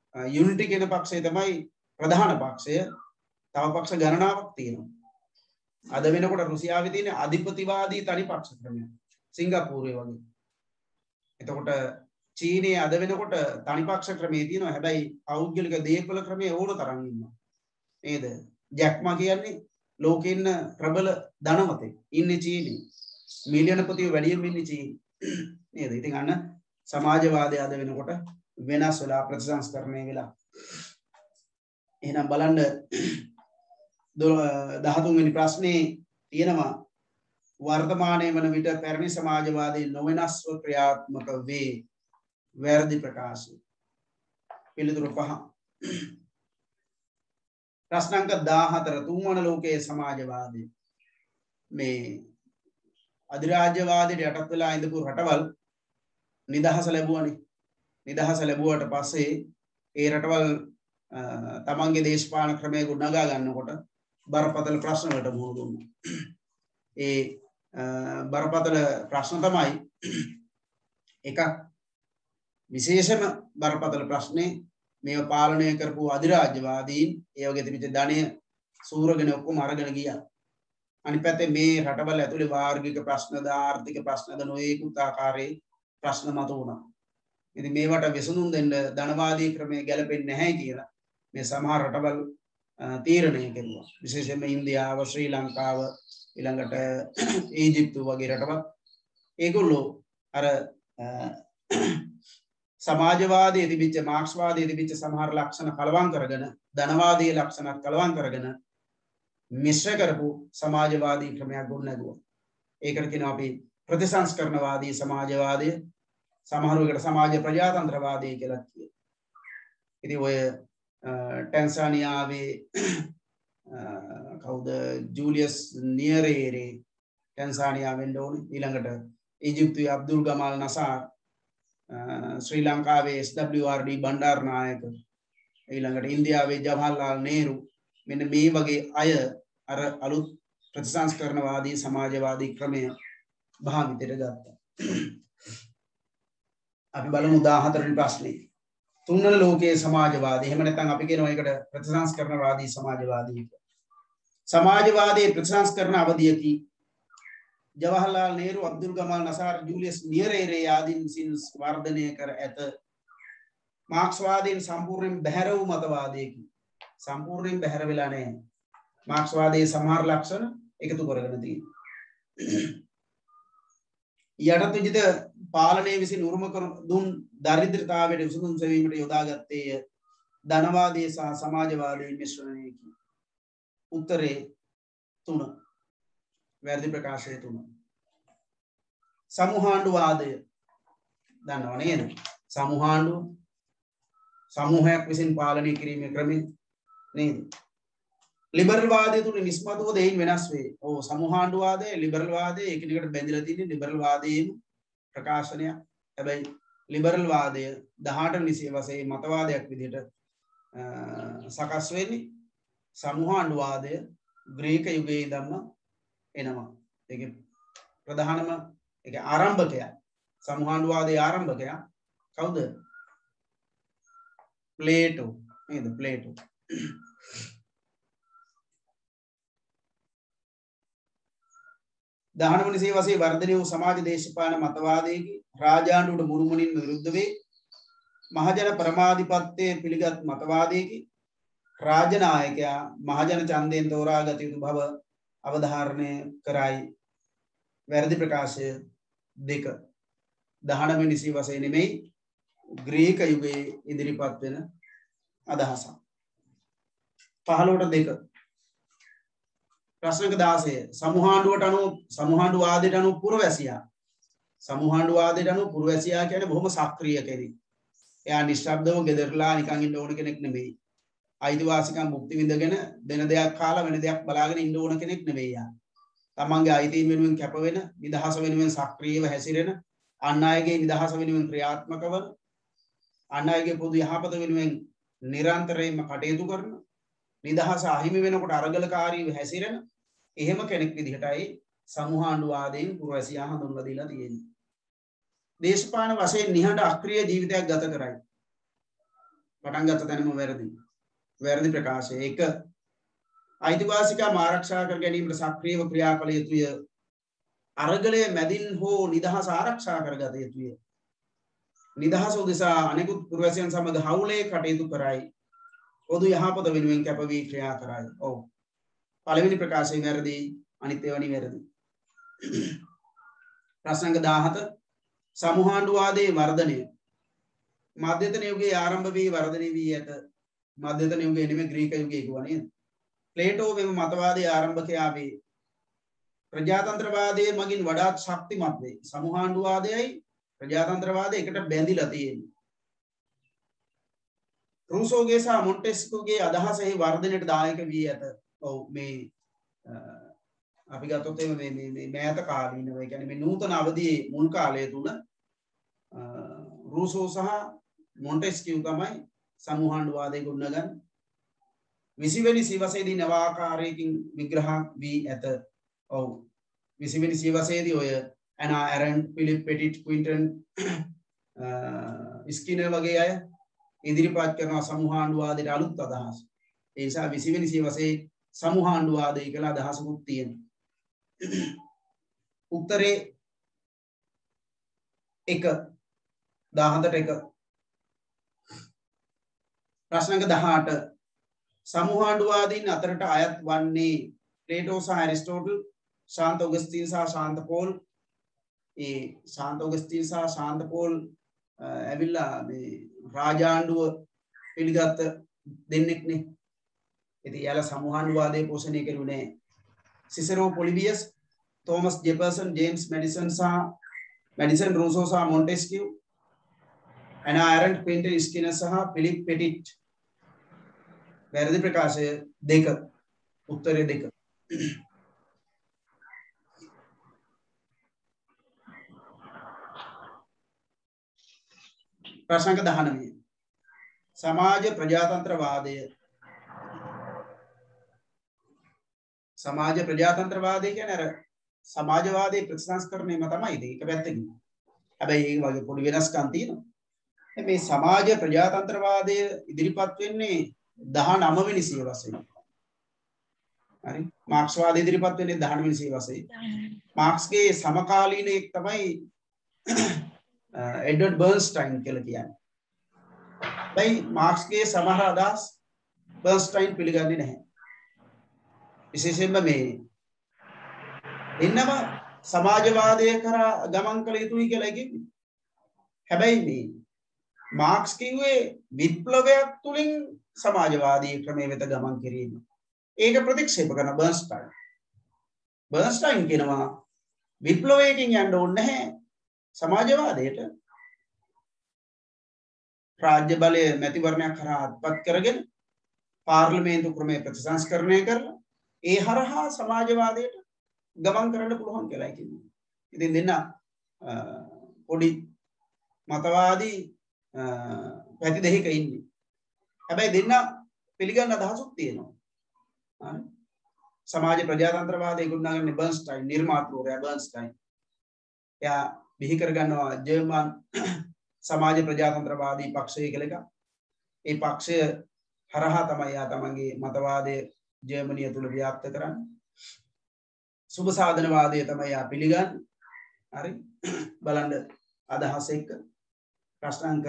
යුනිටි කියන පක්ෂය තමයි ප්‍රධාන පක්ෂය. තව පක්ෂ ගණනාවක් තියෙනවා. අද වෙනකොට රුසියාවේ තියෙන අධිපතිවාදී තනි පක්ෂ ක්‍රමය. සිංගප්පූරුවේ වගේ. එතකොට චීනයේ අද වෙනකොට තනි පක්ෂ ක්‍රමයේ තියෙනවා. හැබැයි පෞද්ගලික දේපල ක්‍රමයේ ඕන තරම් ඉන්නවා. නේද? ජැක්මා කියන්නේ ලෝකේ ඉන්න ප්‍රබල ධනවතෙක් ඉන්නේ චීනයේ. මිලියන පතියෝ වැඩියෙන් ඉන්නේ චීනයේ. නේද? ඉතින් අන්න සමාජවාදය අද වෙනකොට වෙනස් වෙලා ප්‍රතිසංස්කරණය වෙලා. එහෙනම් බලන්න 13 වෙනි ප්‍රශ්නේ තියෙනවා වර්තමානයේ වන විට පැරණි සමාජවාදී නොවෙනස්ව ක්‍රියාත්මක වේ. වැරදි ප්‍රකාශය. පිළිතුරු 5. ප්‍රශ්න අංක 14 තුන්වන ලෝකයේ සමාජවාදී මේ අධිරාජ්‍යවාදයට යටත් වෙලා ඉඳපු රටවල් නිදහස ලැබුවානේ. නිදහස ලැබුවට පස්සේ ඒ රටවල් තමන්ගේ දේශපාලන ක්‍රමය ගොඩනගා ගන්නකොට බරපතල ප්‍රශ්න වලට මුහුණ දුන්නා. ඒ බරපතල ප්‍රශ්න තමයි එකක් විශේෂම බරපතල ප්‍රශ්නේ මේව පාලනය කරපු අධිරාජ්‍යවාදීන් ඒ වගේ තිබිච්ච ධනය සූරගෙන ඔක්කොම අරගෙන ගියා. අනිත් පැත්තේ මේ රටවල් ඇතුලේ වාර්ගික ප්‍රශ්නද ආර්ථික ප්‍රශ්නද නොයෙකුත් ආකාරයේ ප්‍රශ්න මතුවුණා. ඉතින් මේවට විසඳුම් දෙන්න ධනවාදී ක්‍රමය ගැලපෙන්නේ නැහැ කියලා මේ සමහර රටවල් තීරණය කෙරුවා. විශේෂයෙන්ම ඉන්දියාව, ශ්‍රී ලංකාව, ඊළඟට ඊජිප්තුව වගේ රටවල් ඒගොල්ලෝ අර සමාජවාදයේ තිබිච්ච මාක්ස්වාදයේ තිබිච්ච සමහර ලක්ෂණ කලවම් කරගෙන ධනවාදී ලක්ෂණ කලවම් කරගෙන මිශ්‍ර කරපු සමාජවාදී ක්‍රමයක් ගොඩනැගුවා. ඒකට කියනවා අපි ප්‍රතිසංස්කරණවාදී සමාජවාදය, සමහරවිට සමාජ ප්‍රජාතන්ත්‍රවාදී කියලා කියනවා. ඉතින් ඔය ටැන්සානියාවේ කවුද ජූලියස් නියරේරේ ටැන්සානියාවෙන් ඕනේ. ඊළඟට ඊජිප්තුවේ අබ්දුල් ගමාල් නසාර්, ශ්‍රී ලංකාවේ SWRD බණ්ඩාරනායක, ඊළඟට ඉන්දියාවේ ජවහර්ලාල් නේරු, මෙන්න මේ වගේ අය අර අලුත් ප්‍රතිසංස්කරණවාදී සමාජවාදී ක්‍රමය භාවිතයට ගත්තා. අපි බලමු 14 වෙනි ප්‍රශ්නේ. තුන්වන ලෝකයේ සමාජවාදී. එහෙම නැත්නම් අපි කියනවා ඒකට ප්‍රතිසංස්කරණවාදී සමාජවාදී කියලා. සමාජවාදයේ ප්‍රතිසංස්කරණ අවධියකී ජවහර්ලාල් නේරු, අබ්දුල් ගමාල් නසාර්, ජූලියස් නියරේරේ ආදීන් විසින් වර්ධනය කර ඇත. මාක්ස්වාදයෙන් සම්පූර්ණයෙන් බැහැර වූ මතවාදයකි. සම්පූර්ණයෙන් බැහැර වෙලා නැහැ. මාක්ස්වාදයේ සමහර ලක්ෂණ එකතු කරගෙන තියෙනවා. යටත් විජිත පාලනයේ විසින් උරුම කර දුන් දරිද්‍රතාවයට විසඳුම් සෙවීමට යොදාගත්තේය ධනවාදයේ සහ සමාජවාදයේ මිශ්‍රණයකි. උත්තරේ 3. වැරදි ප්‍රකාශය 3. සමුහාණ්ඩුවාදය දන්නව නේද? සමුහාණ්ඩුව සමූහයක් විසින් පාලනය කිරීමේ ක්‍රමය නේද? ලිබරල් වාදය තුල නිස්මතුව දෙයින් වෙනස් වේ. ඔව් සමුහාණ්ඩුවාදය ලිබරල් වාදය එකිනෙකට බැඳලා තියෙන ලිබරල් වාදයේම ප්‍රකාශනයක්. හැබැයි ලිබරල් වාදය 18 නිසිය වශයෙන් මතවාදයක් විදිහට සකස් වෙන්නේ. සමුහාණ්ඩුවාදය ග්‍රීක යුගයේ ඉඳන්ම එනවා. ඒකේ ප්‍රධානම ඒක ආරම්භකයා සමුහාණ්ඩුවාදයේ ආරම්භකයා කවුද? ප්ලේටෝ නේද? ප්ලේටෝ. දහනවන සේවසේ වර්ධනය වූ සමාජ දේශපාලන මතවාදයේදී රාජාණ්ඩුවට මුළුමනින්ම විරුද්ධ වේ. මහජන පරමාධිපත්‍යයේ පිළිගත් මතවාදයේදී රාජනායකයා මහජන ඡන්දයෙන් තෝරාගත යුතු බව අවධාරණය කරයි. වැරදි ප්‍රකාශය 2. 19 වෙනි සේවසේ නෙමෙයි ග්‍රීක යුගයේ ඉදිරිපත් වෙන අදහසක්. 15ට 2. ප්‍රශ්නක 16 සමුහාණ්ඩුවාදයට අනුව පුරවැසියා. සමුහාණ්ඩුවාදයට අනුව පුරවැසියා කියන්නේ බොහොම සක්‍රීය කෙනෙක්. එයා නිශ්ශබ්දව ගෙදරලා නිකන් ඉන්න ඕන කෙනෙක් නෙමෙයි. අයිතිවාසිකම් භුක්ති විඳගෙන වෙන දෙයක් කාලා වෙන දෙයක් බලාගෙන ඉන්න ඕන කෙනෙක් නෙමෙයි යා. තමන්ගේ අයිතීන් වෙනුවෙන් කැප වෙන, නිදහස වෙනුවෙන් සක්‍රීයව හැසිරෙන, අන් අයගේ නිදහස වෙනුවෙන් ක්‍රියාත්මක වන, අන් අයගේ පොදු යහපත වෙනුවෙන් නිරන්තරයෙන්ම කටයුතු කරන, නිදහස අහිමි වෙනකොට අරගලකාරීව හැසිරෙන එහෙම කෙනෙක් විදිහටයි සමුහාණ්ඩුවාදයෙන් පුරවැසියා හඳුන්වලා දීලා තියෙන්නේ. දේශපාලන වශයෙන් නිහඬ අක්‍රීය ජීවිතයක් ගත කරයි. පටන් ගත්ත තැනම වැරදි. වැරදි ප්‍රකාශය 1. අයිතිවාසිකම් ආරක්ෂා කර ගැනීමට සක්‍රියව ක්‍රියා කළ යුතුය. අරගලයේ මැදින් හෝ නිදහස ආරක්ෂා කරගත යුතුය. නිදහස උදෙසා අනෙකුත් පුරවැසියන් සමග හවුලේ කටයුතු කරයි. පොදු යහපත වෙනුවෙන් කැප වී ක්‍රියා කරයි. ඔව්. පළවෙනි ප්‍රකාශය වැරදි, අනිත් ඒවා නිවැරදි. ප්‍රශ්න 17 සමුහාණ්ඩුවාදයේ වර්ධනය මධ්‍යතන යුගයේ ආරම්භ වී වර්ධනය වී ඇත. මධ්‍යතන යුගයේ නෙමෙයි ග්‍රීක යුගයේ කිව්වා නේද? ප්ලේටෝ මෙම මතවාදයේ ආරම්භකයා වේ. ප්‍රජාතන්ත්‍රවාදයේ මගින් වඩාත් ශක්තිමත් වේ. සමුහාණ්ඩුවාදයයි ප්‍රජාතන්ත්‍රවාදය එකට බැඳිලා තියෙනවා. රූසෝගේ සහ මොන්ටෙස්කුගේ අදහස එහි වර්ධනයට දායක වී ඇත. ඔව් මේ අපි ගත්තොත් මේ මෑත කාලීනව ඒ කියන්නේ මේ නූතන අවධියේ මුල් කාලය තුල රූසෝ සහ මොන්ටෙස්කියු තමයි සමුහාණ්ඩුවාදය ගොඩනගන්නේ. 20 වෙනි සියවසේදී නව ආකාරයකින් විග්‍රහ වී ඇත. ඔව් 20 වෙනි සියවසේදී ඔය Hannah Arendt, Philip Pettit, Quentin Skinner වගේ අය ඉදිරිපත් කරන සමුහාණ්ඩුවාදයට අලුත් අදහස්. ඒ නිසා 20 වෙනි සියවසේ සමුහාණ්ඩුවාදය කියලා අදහසකුත් තියෙනවා. උත්තරේ 1 17 ප්‍රශ්න 18 සමුහාණ්ඩුවාදීන් අතරට අයත් වන්නේ ප්ලේටෝ සහ ඇරිස්ටෝටල්, ශාන්ත ඔගස්ටින් සහ ශාන්ත පෝල්. ඒ ශාන්ත ඔගස්ටින් සහ ශාන්ත පෝල් ඇවිල්ලා මේ රාජාණ්ඩුව පිළිගත්ත දෙන්නෙක්නේ. ඉතින් යාලා සමුහාණ්ඩුවාදයේ පෝෂණය කරුණේ Cicero, Polybius, Thomas Jefferson, James Madison සහ මැඩිසන්, රූසෝ සහ මොන්ටෙස්කියු, ඇනා ඇරන්ට්, ක්වින්ටන් ස්කිනර් සහ ෆිලිප් පෙටිට්. වැරදි ප්‍රකාශය 2. උත්තරේ 2. ප්‍රශ්න 19 සමාජ ප්‍රජාතන්ත්‍රවාදය. සමාජ ප්‍රජාතන්ත්‍රවාදය කියන්නේ අර සමාජවාදයේ ප්‍රතිසංස්කරණයම තමයි ඒක. එක පැත්තකින්. හැබැයි ඒ වගේ පොඩි වෙනස්කම් තියෙනවා. මේ සමාජ ප්‍රජාතන්ත්‍රවාදය ඉදිරිපත් වෙන්නේ 19 වෙනි සියවසේ. හරි. මාක්ස්වාදය ඉදිරිපත් වෙන්නේ 19 වෙනි සියවසේ. මාක්ස්ගේ සමකාලීනයෙක් තමයි එඩ්වර්ඩ් බර්න්ස්ටයින් කියලා කියන්නේ. දැන් මාක්ස්ගේ සමහර අදහස් බර්න්ස්ටයින් පිළිගන්නේ නැහැ. විශේෂයෙන්ම මේ එන්නම සමාජවාදය කරා ගමන් කළ යුතුයි කියලා කියන්නේ. හැබැයි මේ මාක්ස් කිව්වේ විප්ලවයක් තුලින් සමාජවාදී ක්‍රමයේ වෙත ගමන් කිරීම. ඒක ප්‍රතික්ෂේප කරන බර්න්ස්ටයින්. බර්න්ස්ටයින් කියනවා විප්ලවයකින් යන්න ඕනේ නැහැ සමාජවාදයට. රාජ්‍ය බලය මැතිවරණයක් කරා අත්පත් කරගෙන පාර්ලිමේන්තු ක්‍රමයේ ප්‍රතිසංස්කරණය කරලා ඒ හරහා සමාජවාදයට ගමන් කරන්න පුළුවන් කියලා කියනවා. ඉතින් දෙන්න පොඩි මතවාදී පැති දෙකක ඉන්නේ. හැබැයි දෙන්න පිළිගන්න අදහසක් තියෙනවා. හරි. සමාජ ප්‍රජාතන්ත්‍රවාදය ගොඩනගන්නේ බර්න්ස්ටයින්, නිර්මාතෘවරයා බර්න්ස්ටයින්. එයා බිහි කරගන්නවා ජර්මන් සමාජ ප්‍රජාතන්ත්‍රවාදී පක්ෂය කියලා එකක්. ඒ පක්ෂය හරහා තමයි යා තමන්ගේ මතවාදය ජර්මනිය තුල ව්‍යාප්ත කරන්නේ. සුබ සාධනවාදය තමයි යා පිළිගන්නේ. හරි. බලන්න අදහස් එක්ක ප්‍රශ්න අංක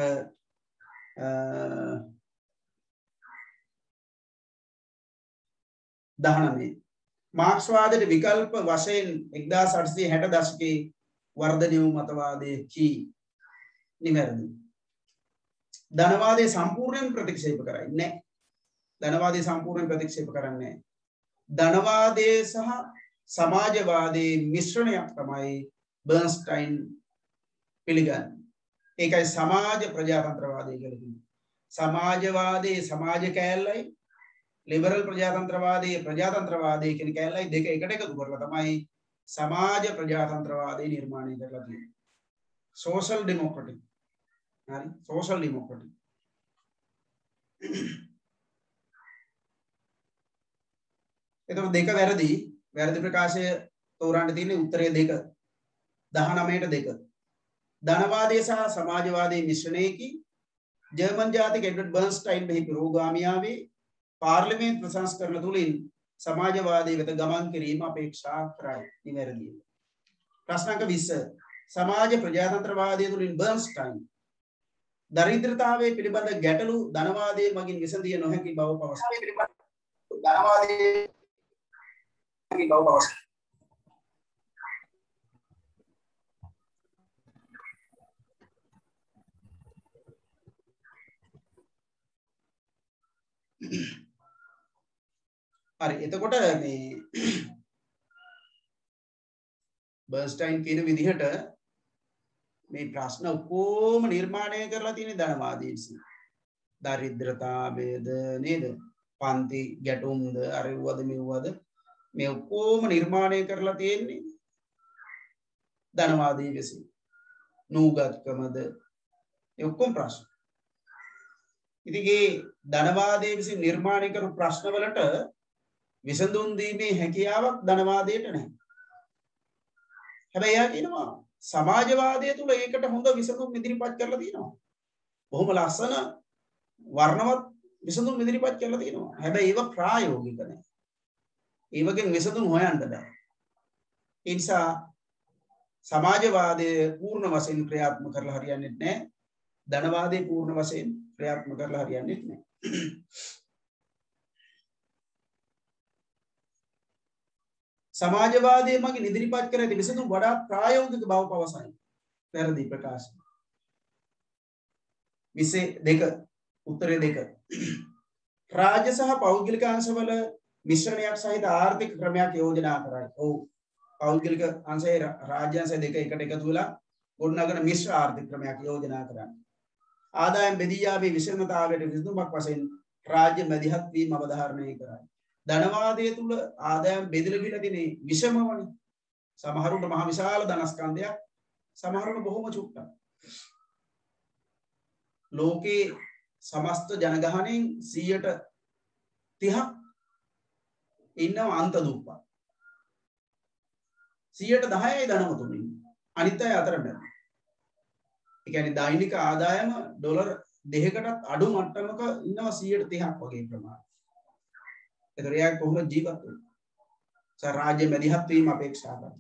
19 මාක්ස්වාදයට විකල්ප වශයෙන් 1860 දශකයේ වර්ධනය වූ මතවාදයේ කී නිවැරදි. ධනවාදයේ සම්පූර්ණයෙන් ප්‍රතික්ෂේප කරන්නේ නැහැ. ධනවාදයේ සම්පූර්ණයෙන් ප්‍රතික්ෂේප කරන්නේ නැහැ. ධනවාදයේ සහ සමාජවාදයේ මිශ්‍රණයක් තමයි බර්න්ස්ටයින් පිළිගන්නේ. ඒකයි සමාජ ප්‍රජාතන්ත්‍රවාදය කියලා කියන්නේ. සමාජවාදයේ සමාජ කෑල්ලයි ලිබරල් ප්‍රජාතන්ත්‍රවාදයේ ප්‍රජාතන්ත්‍රවාදය කියන කෑල්ලයි දෙක එකට එකතු කරලා තමයි සමාජ ප්‍රජාතන්ත්‍රවාදය නිර්මාණය කරලා තියෙන්නේ. Social democratic. හරි. Social democratic. එතකොට දෙක වැරදි. වැරදි ප්‍රකාශය තෝරන්න තියෙන්නේ උත්තරය 2. 19ට 2. ධනවාදයේ සහ සමාජවාදයේ මිශ්‍රණයේකි ජර්මන් ජාතික එඩ්වර්ඩ් බර්න්ස්ටයින් මෙහි පුරෝගාමියාවේ පාර්ලිමේන්තු ප්‍රසංස්කරණ තුලින් සමාජවාදී වෙත ගමන් කිරීම අපේක්ෂා කරයි. නිවැරදියි. ප්‍රශ්න අංක 20 සමාජ ප්‍රජාතන්ත්‍රවාදය තුළින් බර්න්ස්ටයින් දරිද්‍රතාවයේ පිළිබඳ ගැටලු ධනවාදයේ මගින් විසඳිය නොහැකි බව පවසයි. ධනවාදයේ මගින් බව පවසයි. හරි එතකොට මේ බර්න්ස්ටයින් කියන විදිහට මේ ප්‍රශ්න ඔක්කොම නිර්මාණය කරලා තියෙන ධනවාදී විසින්. දරිද්‍රතාවයද නේද? පන්ති ගැටුම්ද අරවද මෙව්වද මේ ඔක්කොම නිර්මාණය කරලා තියෙන්නේ ධනවාදී විසින්. නූගත්කමද ඒ ඔක්කොම ප්‍රශ්න. ඉතින් මේ ධනවාදයේ විසින් නිර්මාණය කරපු ප්‍රශ්න වලට විසඳුම් දීමේ හැකියාවක් ධනවාදයට නැහැ. හැබැයි එයා කියනවා සමාජවාදය තුල ඒකට හොඳ විසඳුම් ඉදිරිපත් කරලා තියෙනවා. බොහොම ලස්සන වර්ණවත් විසඳුම් ඉදිරිපත් කරලා තියෙනවා. හැබැයි ඒව ප්‍රායෝගික නැහැ. ඒවකින් විසඳුම් හොයන්න බෑ. ඒ නිසා සමාජවාදයේ පූර්ණ වශයෙන් ක්‍රියාත්මක කරලා හරියන්නේ නැහැ. ධනවාදයේ පූර්ණ වශයෙන් ක්‍රියාත්මක කරලා හරියන්නේ නැහැ. සමාජවාදයේ මගින් ඉදිරිපත් කර ඇති විසඳුම් වඩා ප්‍රායෝගික බව පවසයි. වැරදි ප්‍රකාශ. 22 උත්තරේ 2. රාජ්‍ය සහ පෞද්ගලික අංශවල මිශ්‍රණයක් සහිත ආර්ථික ක්‍රමයක් යෝජනා කරයි. ඔව්. පෞද්ගලික අංශය රාජ්‍ය අංශය දෙක එකට එකතු වෙලා ගොඩනගන මිශ්‍ර ආර්ථික ක්‍රමයක් යෝජනා කරන්නේ. ආදායම් බෙදී යාමේ විෂමතාවයට විසඳුමක් වශයෙන් රාජ්‍ය මැදිහත් වීම අවධාරණය කරයි. ධනවාදයේ තුල ආදායම් බෙදලා බිලා තියෙන විෂමවනේ. සමහරුන්ට මහ විශාල ධනස්කන්ධයක්, සමහරුන්ට බොහොම චුට්ටක්. ලෝකේ සමස්ත ජනගහනයෙන් 30% ඉන්නව අන්ත දුප්පත්. 10%යි ධනවතුන් ඉන්නේ. අනිත් අය අතරමැද. ඒ කියන්නේ දෛනික ආදායම ඩොලර් 2කටත් අඩු මට්ටමක ඉන්නවා 30%ක් වගේ ප්‍රමාණයක්. ඒතර එයා කොහොමද ජීවත් වෙන්නේ? රාජ්‍ය මැදිහත් වීම අපේක්ෂා කරනවා.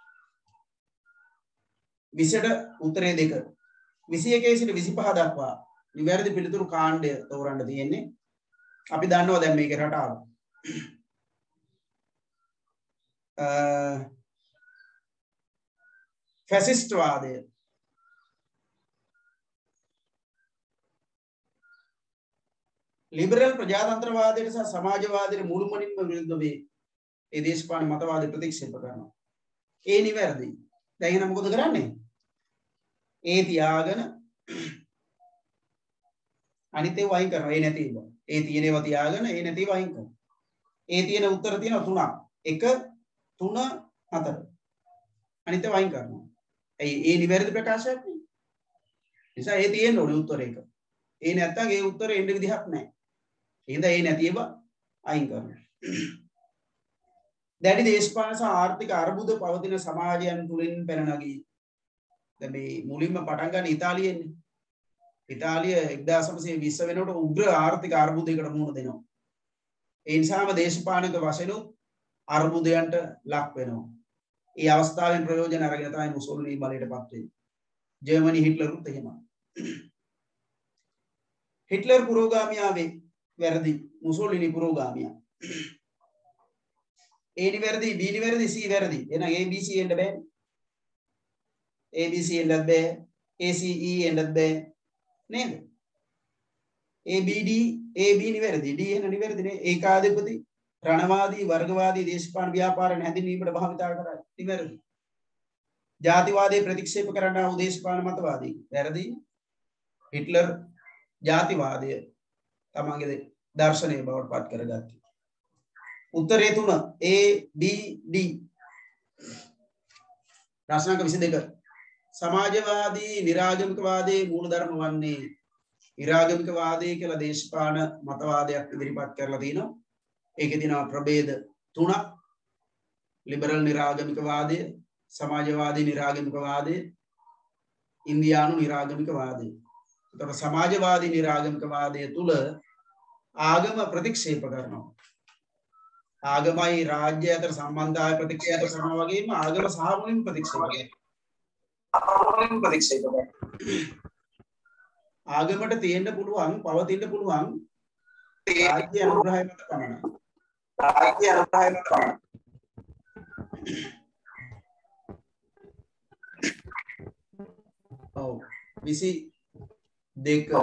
20ට උත්තරේ 2. 21 සිට 25 දක්වා නිවැරදි පිළිතුරු කාණ්ඩය තෝරන්න තියෙන්නේ. අපි දන්නවා දැන් මේකේ රටාව. ෆැසිස්ට් වාදය ලිබරල් ප්‍රජාතන්ත්‍රවාදයට සහ සමාජවාදයට මුළුමනින්ම විරුද්ධ වේ. ඒ දේශපාලන මතවාද ප්‍රතික්ෂේප කරනවා. ඒ නිවැරදි. දැන් එහෙනම් මොකද කරන්නේ? ඒ තියාගෙන අනිත් ඒවා වයින් කරනවා. ඒ නැති ඒවා. ඒ තියෙන ඒවා තියාගෙන ඒ නැති ඒවා වයින් කරනවා. ඒ තියෙන උත්තර තියෙනවා 3ක්. 1 3 4. අනිත් ඒවා වයින් කරනවා. ඒ නිවැරදි ප්‍රකාශයක් නේ. නිසා ඒ තියෙන්න ඕනේ උත්තර 1. ඒ නැත්තම් ඒ උත්තරේ එන්න විදිහක් නැහැ. එහෙනම් ඒ නැති ඒවා අයින් කරනවා. දැඩි දේශපාලන සහ ආර්ථික අර්බුද පවතින සමාජයන් තුලින් පැන නගී. දැන් මේ මුලින්ම පටන් ගන්න ඉතාලියෙන්නේ. ඉතාලිය 1920 වෙනකොට උග්‍ර ආර්ථික අර්බුදයකට මුහුණ දෙනවා. ඒ නිසාම දේශපාලනික වශයෙන් අර්බුදයන්ට ලක් වෙනවා. ඒ අවස්ථාවෙන් ප්‍රයෝජන අරගෙන තමයි මුසොලිනි බලයටපත් වෙන්නේ. ජර්මනි හිට්ලරුත් එහෙමයි. හිට්ලර් පුරෝගාමියා වේ. වැරදි. මුසොලිනි පුරෝගාමියා. A නිවැරදි, B නිවැරදි, C වැරදි. එහෙනම් ABC එන්න බෑ. ABC එන්නත් බෑ. ACE එන්නත් බෑ. නේද? ABD AB නිවැරදි. D එන්න නිවැරදි නේ. ඒකාධිපති, රණවාදී, වර්ගවාදී දේශපාලන ව්‍යාපාරණ හැඳින්වීමට භාවිතා කරයි. නිවැරදි. ජාතිවාදයේ ප්‍රතික්ෂේප කරන දේශපාලන මතවාදී. වැරදි. හිට්ලර් ජාතිවාදය තමන්ගේ දර්ශනය බවට පත් කරගත්තා. උත්තරේ 3 A B D. ප්‍රශ්න අංක 22. සමාජවාදී නිරාගමිකවාදයේ මූලධර්ම වන්නේ නිරාගමිකවාදය කියලා දේශපාලන මතවාදයක් ඉදිරිපත් කරලා තිනවා. ඒකේ තියෙනවා ප්‍රභේද 3ක්. ලිබරල් නිරාගමිකවාදය, සමාජවාදී නිරාගමිකවාදය, ඉන්දියානු නිරාගමිකවාදය. එතකොට සමාජවාදී නිරාගමිකවාදය තුල ආගම ප්‍රතික්ෂේප කරනවා. ආගමයි රාජ්‍ය අතර සම්බන්ධතාවය ප්‍රතික්ෂේප කරනවා වගේම ආගම සහ මුලින්ම ප්‍රතික්ෂේප කරනවා. ආගමට තියෙන්න පුළුවන් පවතින්න පුළුවන් රාජ්‍ය අනුග්‍රහය මත පමණයි. රාජ්‍ය අනුග්‍රහය මත පමණයි. ඔව් 22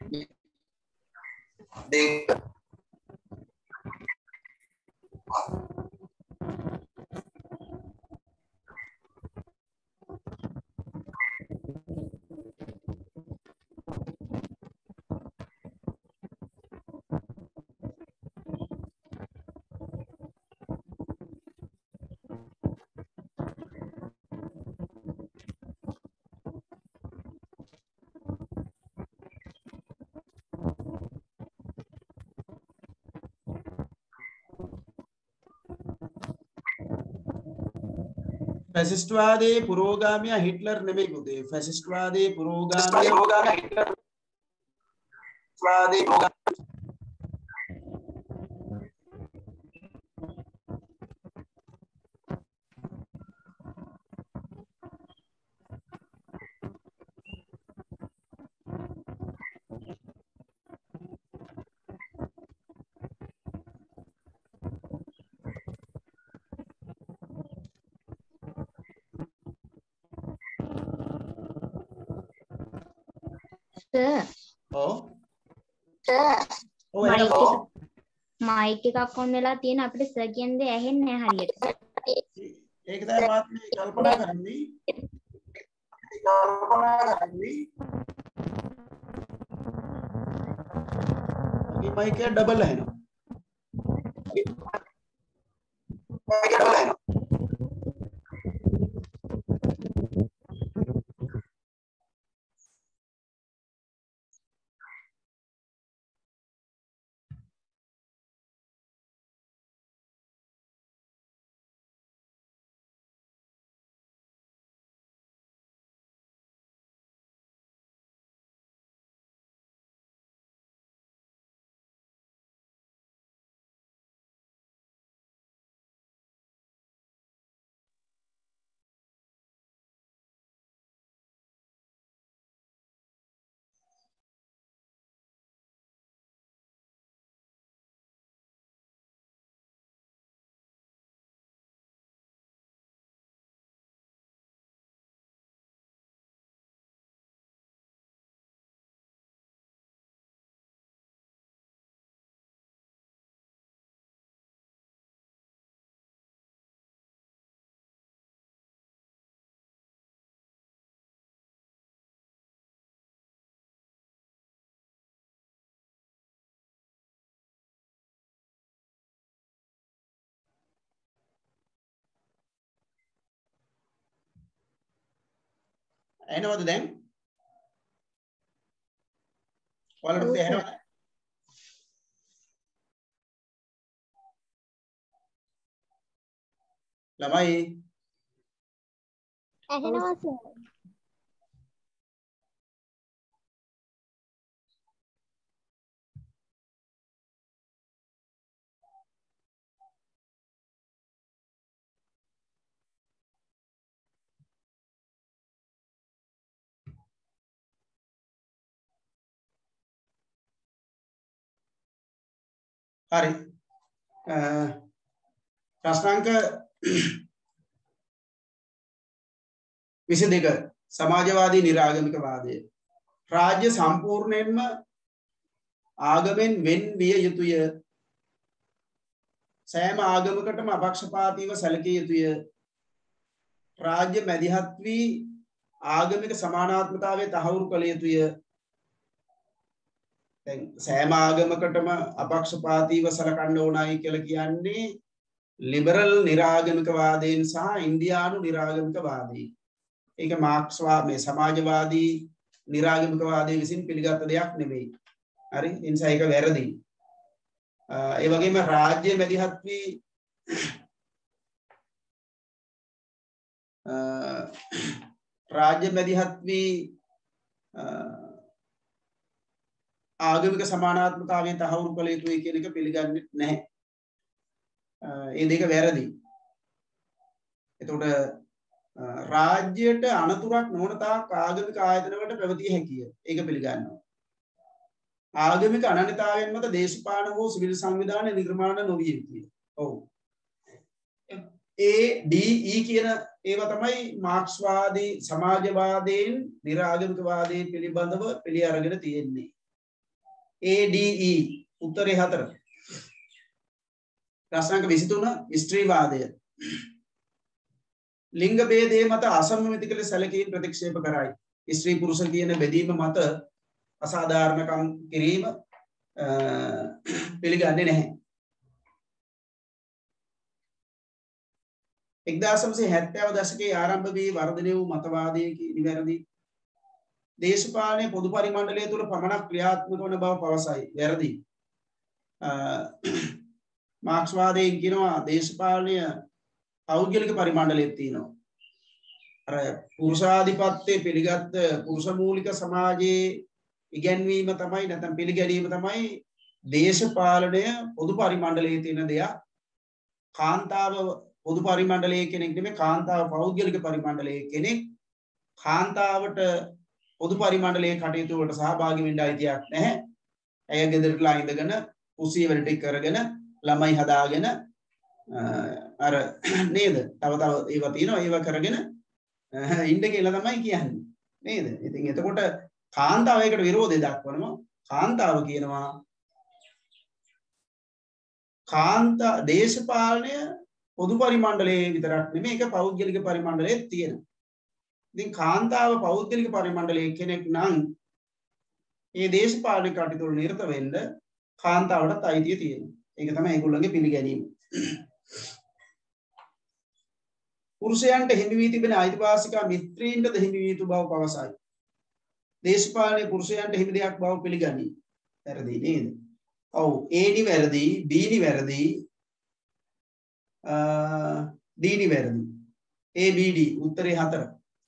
ෆැසිස්ට්වාදයේ පුරෝගාමියා හිට්ලර් නෙමෙයි පුතේ. ෆැසිස්ට්වාදයේ පුරෝගාමියා හිට්ලර් වාදී මයික් එකක් ඔන් වෙලා තියෙන අපිට සර් කියන දේ ඇහෙන්නේ නැහැ හරියට. ඒක තමයි මාත් මේ කල්පනා කරන්නේ. මේ මයික් එක ඩබල් ඇහෙනවා. ඇහෙනවද දැන්? ඔයාලට ඇහෙනවද? ළමයි ඇහෙනවා සර්. හරි. ප්‍රශ්නාංක 22 සමාජවාදී නිරාගමිකවාදය. රාජ්‍ය සම්පූර්ණයෙන්ම ආගමෙන් වෙන් විය යුතුය. සෑම ආගමකටම අපක්ෂපාතීව සැලකිය යුතුය. රාජ්‍ය මැදිහත් වී ආගමික සමානාත්මතාවය තහවුරු කළ යුතුය. දැන් සෑම ආගමකටම අපක්ෂපාතීව සලකන්න ඕනයි කියලා කියන්නේ ලිබරල් නිරාගමිකවාදයෙන් සහ ඉන්දියානු නිරාගමිකවාදයෙන්. ඒක මාක්ස්වා මේ සමාජවාදී නිරාගමිකවාදයේ විසින් පිළිගත් දෙයක් නෙමෙයි. හරි? ඒ නිසා ඒක වැරදි. ඒ වගේම රාජ්‍ය මැදිහත් වී ආගමික සමානාත්මතාවය තහවුරු කළ යුතුයි කියන එක පිළිගන්නේ නැහැ. ඒ දෙක වැරදි. එතකොට රාජ්‍යයට අනතුරක් නොවන තාක් ආගමික ආයතන වලට පැවතිය හැකිය. ඒක පිළිගන්නවා. ආගමික අනන්‍යතාවයන් මත දේශපාලන හෝ සිවිල් සංවිධාන නිර්මාණ නොවිය යුතුය. ඔව්. A D E කියන ඒවා තමයි මාක්ස්වාදී සමාජවාදයෙන් නිරාගමිකවාදයේ පිළිබඳව පිළි අරගෙන තියෙන්නේ. A D E උත්තරේ 4. ප්‍රශ්න අංක 23 ස්ත්‍රීවාදය. ලිංග ભેදයේ මත අසම්මිතික ලෙස සැලකීම් ප්‍රතික්ෂේප කරයි. ස්ත්‍රී පුරුෂ කියන බෙදීම මත අසාධාරණකම් කිරීම පිළිගන්නේ නැහැ. 1970 දශකයේ ආරම්භ වී වර්ධනය වූ මතවාදයේකි නිවැරදි. දේශපාලනයේ පොදු පරිමණ්ඩලය තුළ පමණක් ක්‍රියාත්මක වන බව පවසයි. වැරදි. මාක්ස්වාදයෙන් කියනවා දේශපාලනය පෞද්ගලික පරිමණ්ඩලයක් තියෙනවා. අර පුරුෂාධිපත්‍යය පිළිගත් පුරුෂ මූලික සමාජයේ ඉගැන්වීම තමයි නැත්නම් පිළිගැනීම තමයි දේශපාලනය පොදු පරිමණ්ඩලයේ තියෙන දෙයක්. කාන්තාව පොදු පරිමණ්ඩලයේ කෙනෙක් නෙමෙයි, කාන්තාව පෞද්ගලික පරිමණ්ඩලයේ කෙනෙක්. කාන්තාවට පොදු පරිමණ්ඩලයේ කටයුතු වලට සහභාගී වෙන්න අයිතියක් නැහැ. ඇය ගෙදරටලා ඉඳගෙන කුසිය වැඩ ටික කරගෙන ළමයි හදාගෙන අර නේද? තව ඒවා තියෙනවා. ඒවා කරගෙන ඉන්න කියලා තමයි කියන්නේ. නේද? ඉතින් එතකොට කාන්තාව ඒකට විරෝධය දක්වනවා. කාන්තාව කියනවා කාන්තා දේශපාලනය පොදු පරිමණ්ඩලයේ විතරක් නෙමෙයි, ඒක පෞද්ගලික පරිමණ්ඩලයේ තියෙනවා. ඉතින් කාන්තාව පෞද්ගලික පරිමණ්ඩලයේ කෙනෙක් නම් ඒ දේශපාලනික කටයුතු වල නිරත වෙන්න කාන්තාවටත් අයිතිය තියෙනවා. ඒක තමයි ඒගොල්ලන්ගේ පිළිගැනීම. පුරුෂයන්ට හිමි වී තිබෙන අයිතිවාසිකම් මිත්‍රීන්ටද හිමි වී යුතු බව පවසයි. දේශපාලනයේ පුරුෂයන්ට හිමි දෙයක් බව පිළිගනී. වැරදි නේද? ඔව්. A නිවැරදි, B නිවැරදි, D නිවැරදි. A B D උත්තරේ 4.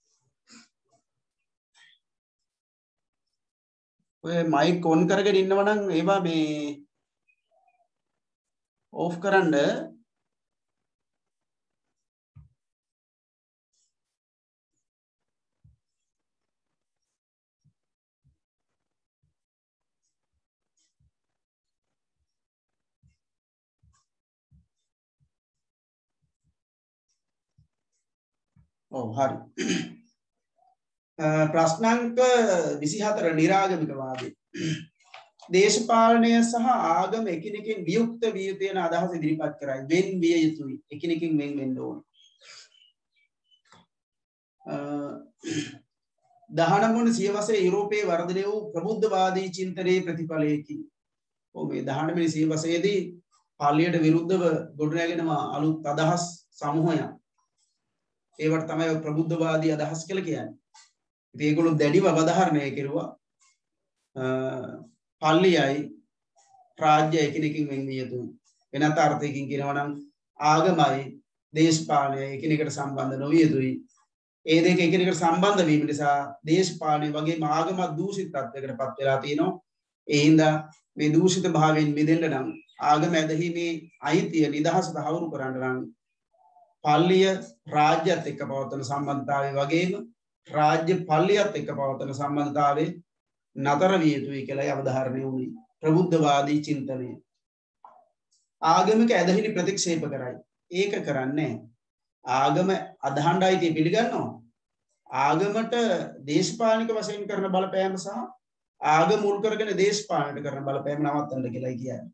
ඔය මයික් ඔන් කරගෙන ඉන්නවා නම් ඒවා මේ ඕෆ් කරන්න. ඔව් හරි. ප්‍රශ්නාංක 24 නිරාගමිකවාදී. දේශපාලනය සහ ආගම එකිනෙකින් වියුක්ත විය යුතු යන අදහස ඉදිරිපත් කරයි. වෙන් විය යුතුයි. එකිනෙකින් වෙන් වෙන්න ඕන. 19 වන සියවසේ යුරෝපයේ වර්ධනය වූ ප්‍රබුද්ධවාදී චින්තනයේ ප්‍රතිඵලයකි. ඔව් මේ 19 වෙනි සියවසේදී පාලියට විරුද්ධව ගොඩනැගෙනවා අලුත් අදහස් සමූහයක්. ඒවට තමයි ප්‍රබුද්ධවාදී අදහස් කියලා කියන්නේ. ඉතින් ඒගොල්ලෝ දැඩිව අවධාරණය කෙරුවා පල්ලියයි රාජ්‍ය එකිනෙකින් වෙන් විය යුතුයි. වෙනත් අර්ථයකින් කියනවා නම් ආගමයි දේශපාලනය එකිනෙකට සම්බන්ධ නොවිය යුතුයි. ඒ දෙක එකිනෙකට සම්බන්ධ වීම නිසා දේශපාලනය වගේම ආගම දූෂිත තත්යකටපත් වෙලා තියෙනවා. ඒ හින්දා මේ දූෂිත භාවයෙන් මිදෙන්න නම් ආගම ඇදහිීමේ අයිතිය නිදහස තහවුරු කරන්න නම් පල්ලිය රාජ්‍යත් එක්ක පවත්වන සම්බන්ධතාවය වගේම රාජ්‍ය පල්ලියත් එක්ක පවත්වන සම්බන්ධතාවය නතර විය යුතුයි කියලා අවධාරණය වුණේ ප්‍රබුද්ධවාදී චින්තනය. ආගමික ඇදහිලි ප්‍රතික්ෂේප කරයි. ඒක කරන්නේ ආගම අදහන්න අයිතිය පිළිගන්නවා. ආගමට දේශපාලනික වශයෙන් කරන බලපෑම සහ ආගම මුල් කරගෙන දේශපාලනයට කරන බලපෑම නවත්තන්න කියලා කියන්නේ.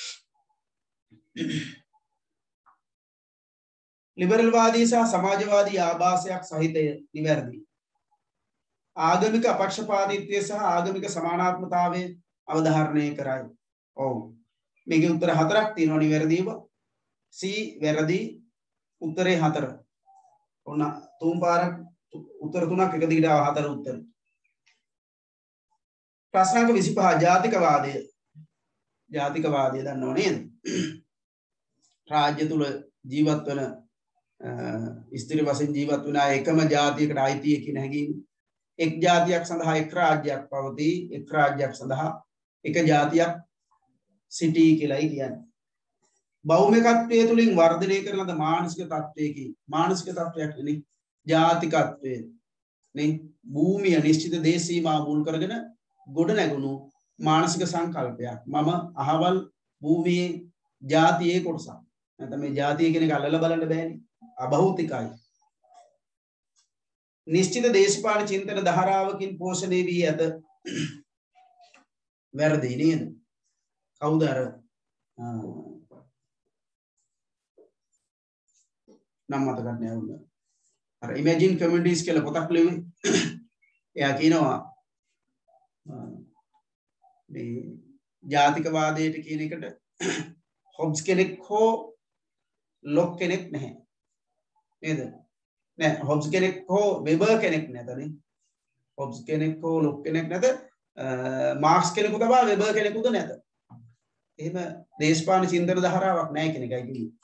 ලිබරල් වාදී සහ සමාජවාදී ආభాසයක් සහිතය නිවැරදි. ආගමික අපක්ෂපාතීත්වය සහ ආගමික සමානාත්මතාවය අවධාරණය කරයි. ඔව්. මේකේ උත්තර 4ක් තියෙනවා නිවැරදිව. C වැරදි. උත්තරේ 4. ඔන්න තුන් පාරක් උත්තර 3ක් එක දිගට 4 උත්තර. ප්‍රශ්නාංක 25 ජාතිකවාදය. ජාතිකවාදය දන්නව නේද? රාජ්‍ය තුල ජීවත් වන ස්ථිර වශයෙන් ජීවත් වන එකම ජාතියකට අයිතිය කියන හැඟීම. එක් ජාතියක් සඳහා එක් රාජ්‍යයක් පවතී. එක් රාජ්‍යයක් සඳහා එක ජාතියක් සිටී කියලායි කියන්නේ. බෞමිකත්වයේ තුලින් වර්ධනය කරන ලද මානසික තත්වයකින් මානසික තත්වයක් නේ ජාතිකත්වය නේ භූමිය නිශ්චිත දේශ සීමා මුල් කරගෙන ගොඩ නැගුණු මානසික සංකල්පයක් මම අහවල් භූමියේ ජාතියේ කොටසක් නැත්නම් මේ ජාතිය කියන එක අල්ලලා බලන්න බෑනේ අභෞතිකයි නිශ්චිත දේශපාලන චින්තන ධාරාවකින් පෝෂණය වී ඇත වැරදි නේද කවුද අර නම් මතකත් නෑ වුණා අර ඉමේජින් කමියුනිටිස් කියලා පොතක් ලිව්වේ එයා කියනවා මේ ජාතිකවාදයට කියන එකට හොබ්ස් කෙනෙක් හෝ ලොක් කෙනෙක් නැහැ නේද නෑ හොබ්ස් කෙනෙක් හෝ වෙබර් කෙනෙක් නැතනේ හොබ්ස් කෙනෙක් හෝ ලොක් කෙනෙක් නැත මාක්ස් කෙනෙකු තමයි වෙබර් කෙනෙකුද නැත එහෙම දේශපාලන චින්තන ධාරාවක් නැහැ කියන එකයි කිව්වේ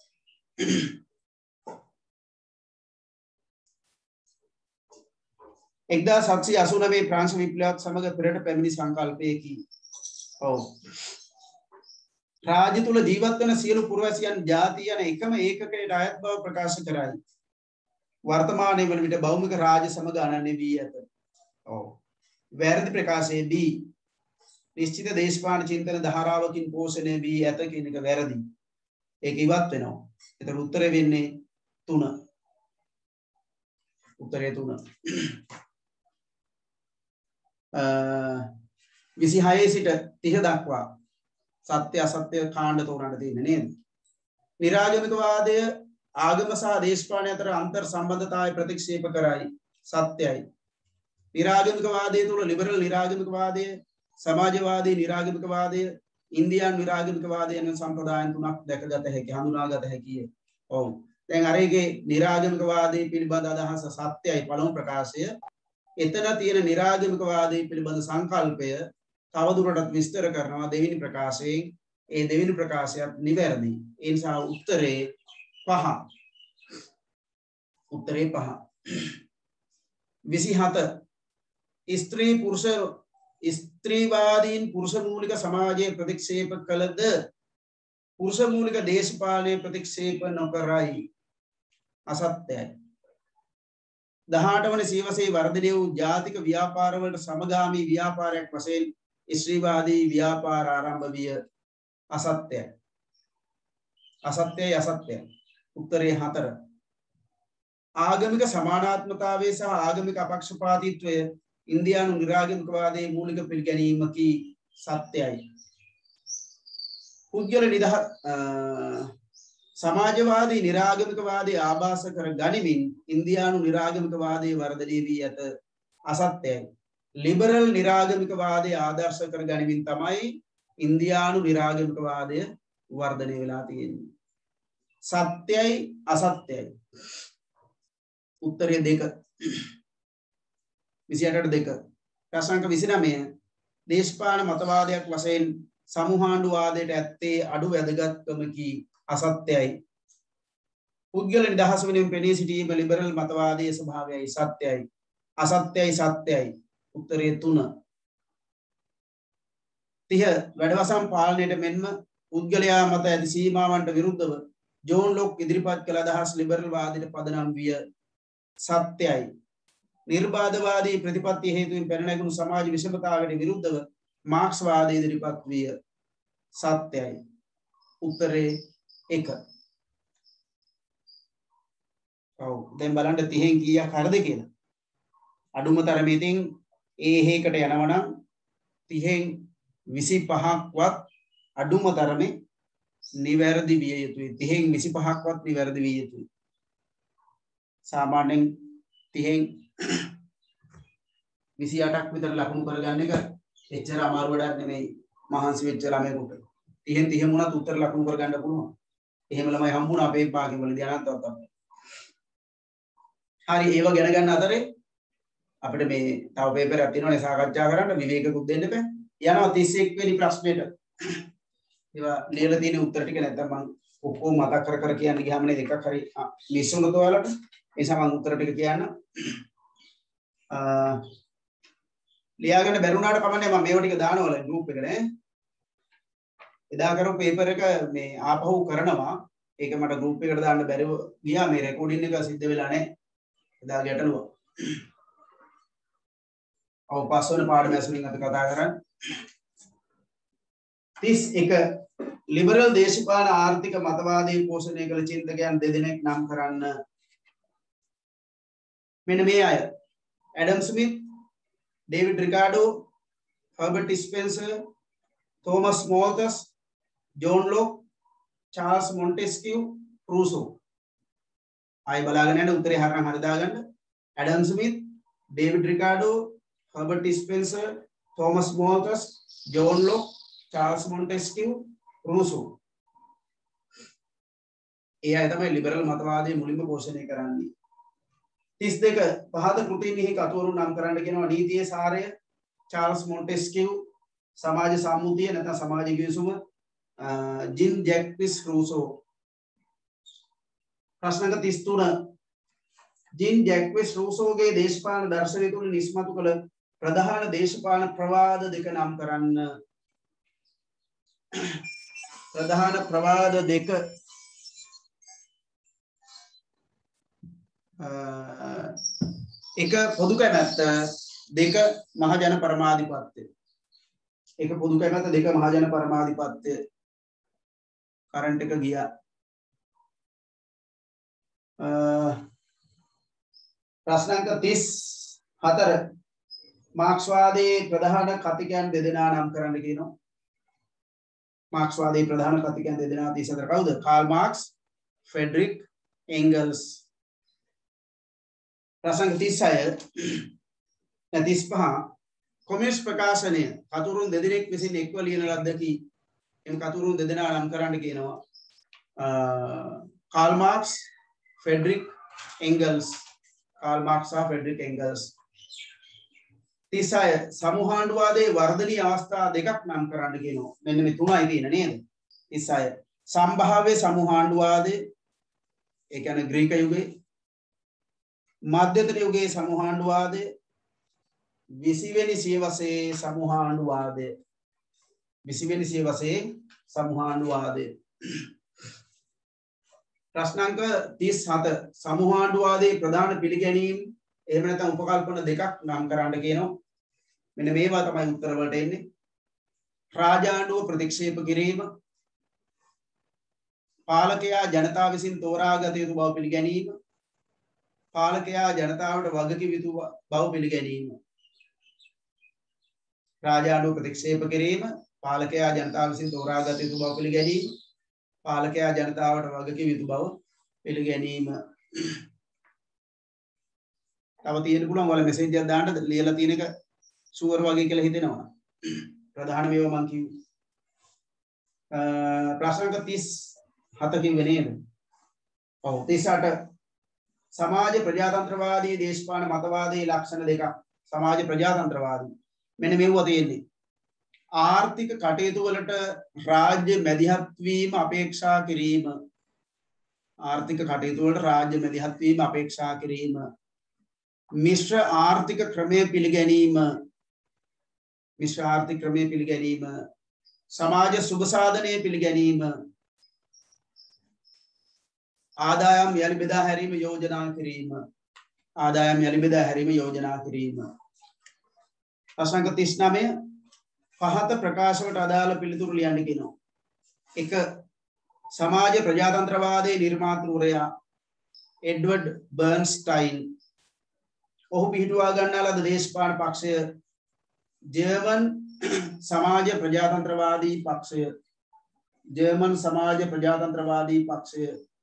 1789 ප්‍රංශ විප්ලවයත් සමග පෙරට පැමිණි සංකල්පයකි. ඔව්. රාජ්‍ය තුල ජීවත් වන සියලු පුරවැසියන් ජාතිය යන එකම ඒකකයට අයත් බව ප්‍රකාශ කරයි. වර්තමානයේ වන විට භෞමික රාජ්‍ය සමග අනන්‍ය වී ඇත. ඔව්. වැරදි ප්‍රකාශයේ B නිශ්චිත දේශපාලන චින්තන ධාරාවකින් පෝෂණය වී ඇත කියන එක වැරදි. ඒක ඉවත් වෙනවා. ඒතර උත්තරේ වෙන්නේ 3. උත්තරේ 3. 26 සිට 30 දක්වා සත්‍ය අසත්‍ය කාණ්ඩ තෝරන්න තියෙන්නේ නේද? නිරාගමිකවාදය ආගම සහ දේශපාලනය අතර අන්තර් සම්බන්ධතාවය ප්‍රතික්ෂේප කරයි. සත්‍යයි. නිරාගමිකවාදය තුල ලිබරල් නිරාගමිකවාදය, සමාජවාදී නිරාගමිකවාදය, ඉන්දියානු නිරාගමිකවාදය යන සම්ප්‍රදායන් තුනක් දැකගත හැකි, හඳුනාගත හැකිය. ඔව්. දැන් අර එකේ නිරාගමිකවාදයේ පිළිබඳ අදහස සත්‍යයි පළමු ප්‍රකාශය. එතන තියෙන නිරාගමිකවාදයේ පිළිබඳ සංකල්පය තවදුරටත් විස්තර කරනවා දෙවෙනි ප්‍රකාශයෙන්. ඒ දෙවෙනි ප්‍රකාශයත් නිවැරදි. ඒ නිසා උත්තරේ 5. උත්තරේ 5. 27 ස්ත්‍රීවාදීන් පුරුෂ මූලික සමාජයේ ප්‍රතික්ෂේප කළද පුරුෂ මූලික දේශපාලනයේ ප්‍රතික්ෂේප නොකරයි. අසත්‍යයි. 18 වන සියවසේ වර්ධනය වූ ජාතික ව්‍යාපාර වලට සමගාමී ව්‍යාපාරයක් වශයෙන් ස්ත්‍රීවාදී ව්‍යාපාර ආරම්භ විය. අසත්‍යයි. අසත්‍යයි අසත්‍යයි. උත්තරේ 4. ආගමික සමානාත්මතාවය සහ ආගමික අපක්ෂපාතීත්වය ඉන්දියානු නිරාගමිකවාදයේ මූලික පිළිගැනීමකි. සත්‍යයි. පුද්ගල නිදහස් සමාජවාදී නිරාගමිකවාදයේ ආభాස කර ගනිමින් ඉන්දියානු නිරාගමිකවාදයේ වර්ධනය වී ඇත. අසත්‍යයි. ලිබරල් නිරාගමිකවාදයේ ආදර්ශ කර ගනිමින් තමයි ඉන්දියානු නිරාගමිකවාදය වර්ධනය වෙලා තියෙන්නේ. සත්‍යයි අසත්‍යයි. උත්තරය 2. 28ට 2. ප්‍රශ්නාංක 29 දේශපාලන මතවාදයක් වශයෙන් සමුහාණ්ඩුවාදයට ඇත්තේ අඩු වැදගත්කමකි. අසත්‍යයි. පුද්ගල නිදහස වෙනුවෙන් පෙනී සිටීම ලිබරල් මතවාදයේ ස්වභාවයයි. සත්‍යයි. අසත්‍යයි සත්‍යයි. උත්තරේ 3. 30 වැඩවසම් පාලනයට මෙන්ම පුද්ගලයා මත ඇති සීමාවන්ට විරුද්ධව ජෝන් ලොක් ඉදිරිපත් කළ අදහස් ලිබරල් වාදයට පදනම් විය. සත්‍යයි. නිර්බාධවාදී ප්‍රතිපත්ති හේතුවෙන් පැන නැගුණු සමාජ විෂමතාවයට විරුද්ධව මාක්ස් වාදය ඉදිරිපත් විය. සත්‍යයි. උත්තරේ 1. ඔව් දැන් බලන්න 30න් කීයක් හරිද කියලා. අඩුම තරමේ ඉතින් ඒහෙකට යනවා නම් 30න් 25ක්වත් අඩුම තරමේ නිවැරදි විය යුතුයි. 30න් 25ක්වත් නිවැරදි විය යුතුයි. සාමාන්‍යයෙන් 30න් 28ක් විතර ලකුණු කරගන්න එක එච්චර අමාරු වැඩක් නෙමෙයි මහන්සි වෙච්ච ළමයෙකුට. 30න් 30 වුණත් උත්තර ලකුණු කරගන්න පුළුවන්. එහෙම ළමයි හම්බුණා අපේ භාගයෙන් වලදී අනන්තවත් අපිට. හරි ඒව ගැන ගන්න අතරේ අපිට මේ තව පේපරයක් තියෙනවානේ සාකච්ඡා කරන්න විවේකකුත් දෙන්න බෑ. යනවා 31 වෙනි ප්‍රශ්නෙට. ඒවා ලියලා තියෙන උත්තර ටික නැත්නම් මම ඔක්කොම මතක් කර කියන්න ගියාම නේද එකක් හරි මිස් වුණොත් ඔයාලට. ඒ නිසා මම උත්තර ටික කියන්න. ලියාගන්න බැරුණාට කමන්නේ මම මේව ටික දානවා ගෲප් එකට නේ. එදා කරපු පේපර් එක මේ ආපහු කරනවා. ඒක මට ගෲප් එකට දාන්න බැරිව ගියා. මේ රෙකෝඩින් එක සිද්ධ වෙලා නැහැ. එදා ගැටලුව. ඔව් පස්වන පාඩම ඇසුරින් අපි කතා කරන්නේ 31 ලිබරල් දේශපාලන ආර්ථික මතවාදී පෝෂණය කළ චින්තකයන් දෙදෙනෙක් නම් කරන්න. මෙන්න මේ අය. Adam Smith, David Ricardo, Herbert Spencer, Thomas Malthus, John Locke, Charles Montesquieu, Rousseau. ආයි බලාගෙන යන්න උත්තරේ හරිනම් හරි දාගන්න. Adam Smith, David Ricardo, Herbert Spencer, Thomas Malthus, John Locke, Charles Montesquieu, Rousseau. ඒ අය තමයි ලිබරල් මතවාදයේ මුලින්ම පෝෂණය කරන්නේ. 32 පහත කෘතීන්හි කතුවරු නම් කරන්න කියනවා. නීතියේ සාරය, චාල්ස් මොන්ටෙස්කියු, සමාජ සම්මුතිය නැත්නම් සමාජ ගිවිසුම, ජින් ජැක්විස් රූසෝ. ප්‍රශ්න නංග 33 ජින් ජැක්විස් රූසෝගේ දේශපාලන දර්ශනය තුළ නිස්මතු කළ ප්‍රධාන දේශපාලන ප්‍රවාද දෙක නම් කරන්න. ප්‍රධාන ප්‍රවාද දෙක එක පොදු කැමැත්ත, දෙක මහජන පරමාධිපත්‍ය. එක පොදු කැමැත්ත, දෙක මහජන පරමාධිපත්‍ය. කරන්ට් එක ගියා. ප්‍රශ්න අංක 34 මාක්ස්වාදයේ ප්‍රධාන කතිකයන් දෙදෙනා නම් කරන්න කියනවා. මාක්ස්වාදයේ ප්‍රධාන කතිකයන් දෙදෙනා 34 කවුද? Karl Marx, Friedrich Engels. ප්‍රසංග 36 35 කොමියුනිස්ට් ප්‍රකාශනය කතුරුන් දෙදෙනෙක් විසින් එක්ව ලියන ලද්දකි. එම කතුරුන් දෙදෙනා නම් කරන්න කියනවා. Karl Marx, Friedrich Engels. Karl Marx සහ ෆ්‍රෙඩරික් එන්ගල්ස්. 36 සමූහාණ්ඩුවාදයේ වර්ධනීය අවස්ථා දෙකක් නම් කරන්න කියනවා. මෙන්න මේ තුනයි තියෙන නේද? 36 සම්භාව්‍ය සමූහාණ්ඩුවාදය, ඒ කියන්නේ ග්‍රීක යුගයේ, මධ්‍යතර යුගයේ සමූහාණ්ඩුවාදය, 20 වෙනි සියවසේ සමූහාණ්ඩුවාදය. 20 වෙනි සියවසේ සමූහාණ්ඩුවාදය. ප්‍රශ්න අංක 37 සමූහාණ්ඩුවාදයේ ප්‍රධාන පිළිගැනීම් එහෙම නැත්නම් උපකල්පන දෙකක් නම් කරන්න කියනවා. මෙන්න මේවා තමයි උත්තර වලට එන්නේ. රාජාණ්ඩුව ප්‍රතික්ෂේප කිරීම, පාලකයා ජනතාව විසින් තෝරාගත යුතු බව පිළිගැනීම, පාලකයා ජනතාවට වගකිව යුතු බව පිළිගැනීම. රාජාණ්ඩුව ප්‍රතික්ෂේප කිරීම, පාලකයා ජනතාව විසින් තෝරාගත යුතු බව පිළිගැනීම, පාලකයා ජනතාවට වගකිව යුතු බව පිළිගැනීම. තව තියෙන්න පුළුවන් ඔයාලා මෙසේජ් එකක් දාන්න ලියලා තියෙන එක ෂුවර් වගේ කියලා හිතෙනවා. ප්‍රධාන මේවා මම කිව්වේ. ප්‍රශ්න අංක 37 කිව්වේ නේද? ඔව් 38 සමාජ ප්‍රජාතන්ත්‍රවාදී දේශපාලන මතවාදී ලක්ෂණ දෙකක්. සමාජ ප්‍රජාතන්ත්‍රවාදී මෙන්න මෙවුවා තියෙන්නේ. ආර්ථික කටයුතු වලට රාජ්‍ය මැදිහත් වීම අපේක්ෂා කිරීම. ආර්ථික කටයුතු වලට රාජ්‍ය මැදිහත් වීම අපේක්ෂා කිරීම. මිශ්‍ර ආර්ථික ක්‍රමය පිළිගැනීම. මිශ්‍ර ආර්ථික ක්‍රමය පිළිගැනීම. සමාජ සුබ සාධනය පිළිගැනීම. ආදායම් යලි බෙදා හැරීම යෝජනා කිරීම. ආදායම් යලි බෙදා හැරීම යෝජනා කිරීම. ප්‍රශ්න අංක 39 පහත ප්‍රකාශවලට අදාළ පිළිතුරු ලියන්න කියනවා. 1 සමාජ ප්‍රජාතන්ත්‍රවාදයේ නිර්මාතෘවරයා එඩ්වඩ් බර්න්ස්ටයින්. ඔහු පිහිටුවා ගන්නා ලද දේශපාලන පක්ෂය ජර්මන් සමාජ ප්‍රජාතන්ත්‍රවාදී පක්ෂය. ජර්මන් සමාජ ප්‍රජාතන්ත්‍රවාදී පක්ෂය.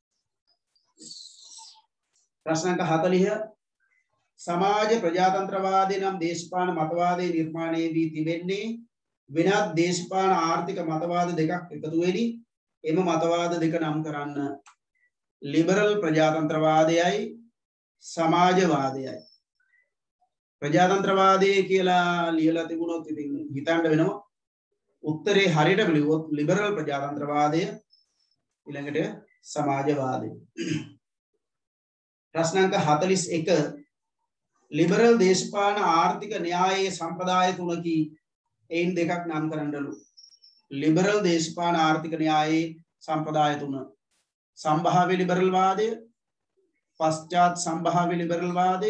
ප්‍රශ්න අංක 40 සමාජ ප්‍රජාතන්ත්‍රවාදී නම් දේශපාලන මතවාදයේ නිර්මාණය වී තිබෙන්නේ වෙනත් දේශපාලන ආර්ථික මතවාද දෙකක් එකතු වෙනි. එම මතවාද දෙක නම් කරන්න. ලිබරල් ප්‍රජාතන්ත්‍රවාදයයි සමාජවාදයයි. ප්‍රජාතන්ත්‍රවාදය කියලා ලියලා තිබුණොත් ඉතින් හිතන්න වෙනවා. උත්තරේ හරියට ලියුවොත් ලිබරල් ප්‍රජාතන්ත්‍රවාදය ඊළඟට සමාජවාදය. ප්‍රශ්න අංක 41 ලිබරල් දේශපාලන ආර්ථික න්‍යායයේ සම්ප්‍රදාය තුනකි. එයින් දෙකක් නම් කරන්නලු. ලිබරල් දේශපාලන ආර්ථික න්‍යායයේ සම්ප්‍රදාය තුන සම්භාව්‍ය ලිබරල් වාදය පශ්චාත් සම්භාව්‍ය ලිබරල් වාදය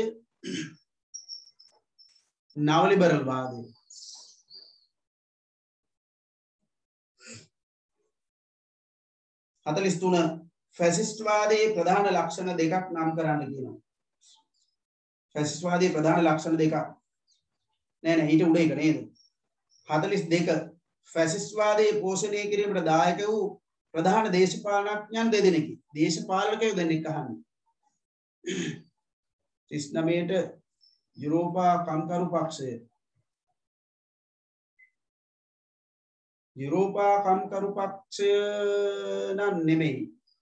නව ලිබරල් වාදය 43 ෆැසිස්ට් වාදයේ ප්‍රධාන ලක්ෂණ දෙකක් නම් කරන්න කියනවා ෆැසිස්ට් වාදයේ ප්‍රධාන ලක්ෂණ දෙකක් නෑ ඊට උඩ එක නේද 42 ෆැසිස්ට් වාදයේ පෝෂණය කිරීමට දායක වූ ප්‍රධාන දේශපාලනඥයන් දෙදෙනෙකි. දේශපාලකයෝ දෙන්නෙක් අහන්නේ. 39ට යුරෝපා කම්කරු පක්ෂය. යුරෝපා කම්කරු පක්ෂය නම් නෙමෙයි.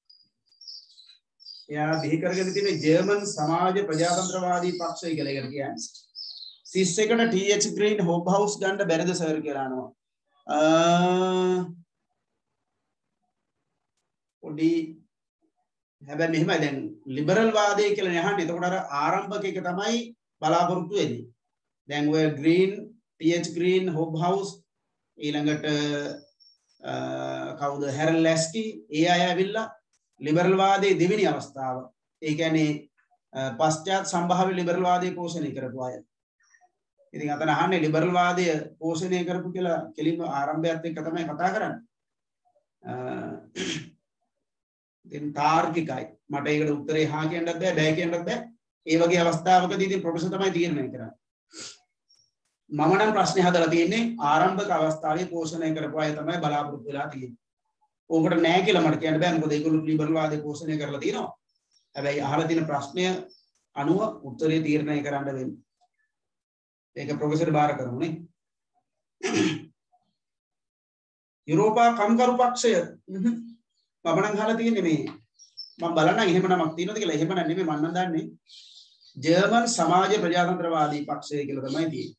එයා බිහි කරගෙන තියෙන ජර්මන් සමාජ ප්‍රජාතන්ත්‍රවාදී පක්ෂය කියලා එකට කියන්නේ. 31ට ටීඑච් ග්‍රීන් හොබ් හවුස් ගන්න බැරිද සර් කියලා අහනවා. පොඩි හැබැයි මෙහෙමයි දැන් ලිබරල් වාදය කියලා යහන්නේ. එතකොට අර ආරම්භක එක තමයි බලාපොරොත්තු වෙන්නේ. දැන් ඔය Green TH Green Hobhouse ඊළඟට කවුද හැරල් ලැස්කි ඒ අය ඇවිල්ලා ලිබරල් වාදයේ දෙවෙනි අවස්ථාව. ඒ කියන්නේ පශ්චාත් සම්භාව්‍ය ලිබරල් වාදයේ පෝෂණය කරපු අය. ඉතින් අතන අහන්නේ ලිබරල් වාදය පෝෂණය කරපු කියලා කෙලින්ම ආරම්භයත් එක්ක තමයි කතා කරන්නේ. ඉතින් තාර්කිකයි. මට ඒකට උත්තරේ හා කියන්නත් බෑ කියන්නත් බෑ. ඒ වගේ අවස්ථාවකදී ඉතින් ප්‍රොෆෙසර් තමයි තීරණය කරන්නේ. මම නම් ප්‍රශ්නේ හදලා තියෙන්නේ ආරම්භක අවස්ථාවේ පෝෂණය කරපු අය තමයි බලාපොරොත්තු වෙලා තියෙන්නේ. ඕකට නෑ කියලා මට කියන්න බෑ. මොකද ඒගොල්ලෝ ලිබරල් වාදය පෝෂණය කරලා තියෙනවා. හැබැයි අහලා තියෙන ප්‍රශ්නය අනුව උත්තරේ තීරණය කරන්න වෙන්නේ. ඒක ප්‍රොෆෙසර් බාර කරමුනේ. යුරෝපා කම්කරු පක්ෂය මම නම් අහලා තියෙන්නේ මේ මම බලන්න එහෙම නමක් තියෙනවද කියලා. එහෙම නෙමෙයි මම නම් දන්නේ ජර්මන් සමාජ ප්‍රජාතන්ත්‍රවාදී පක්ෂය කියලා තමයි තියෙන්නේ.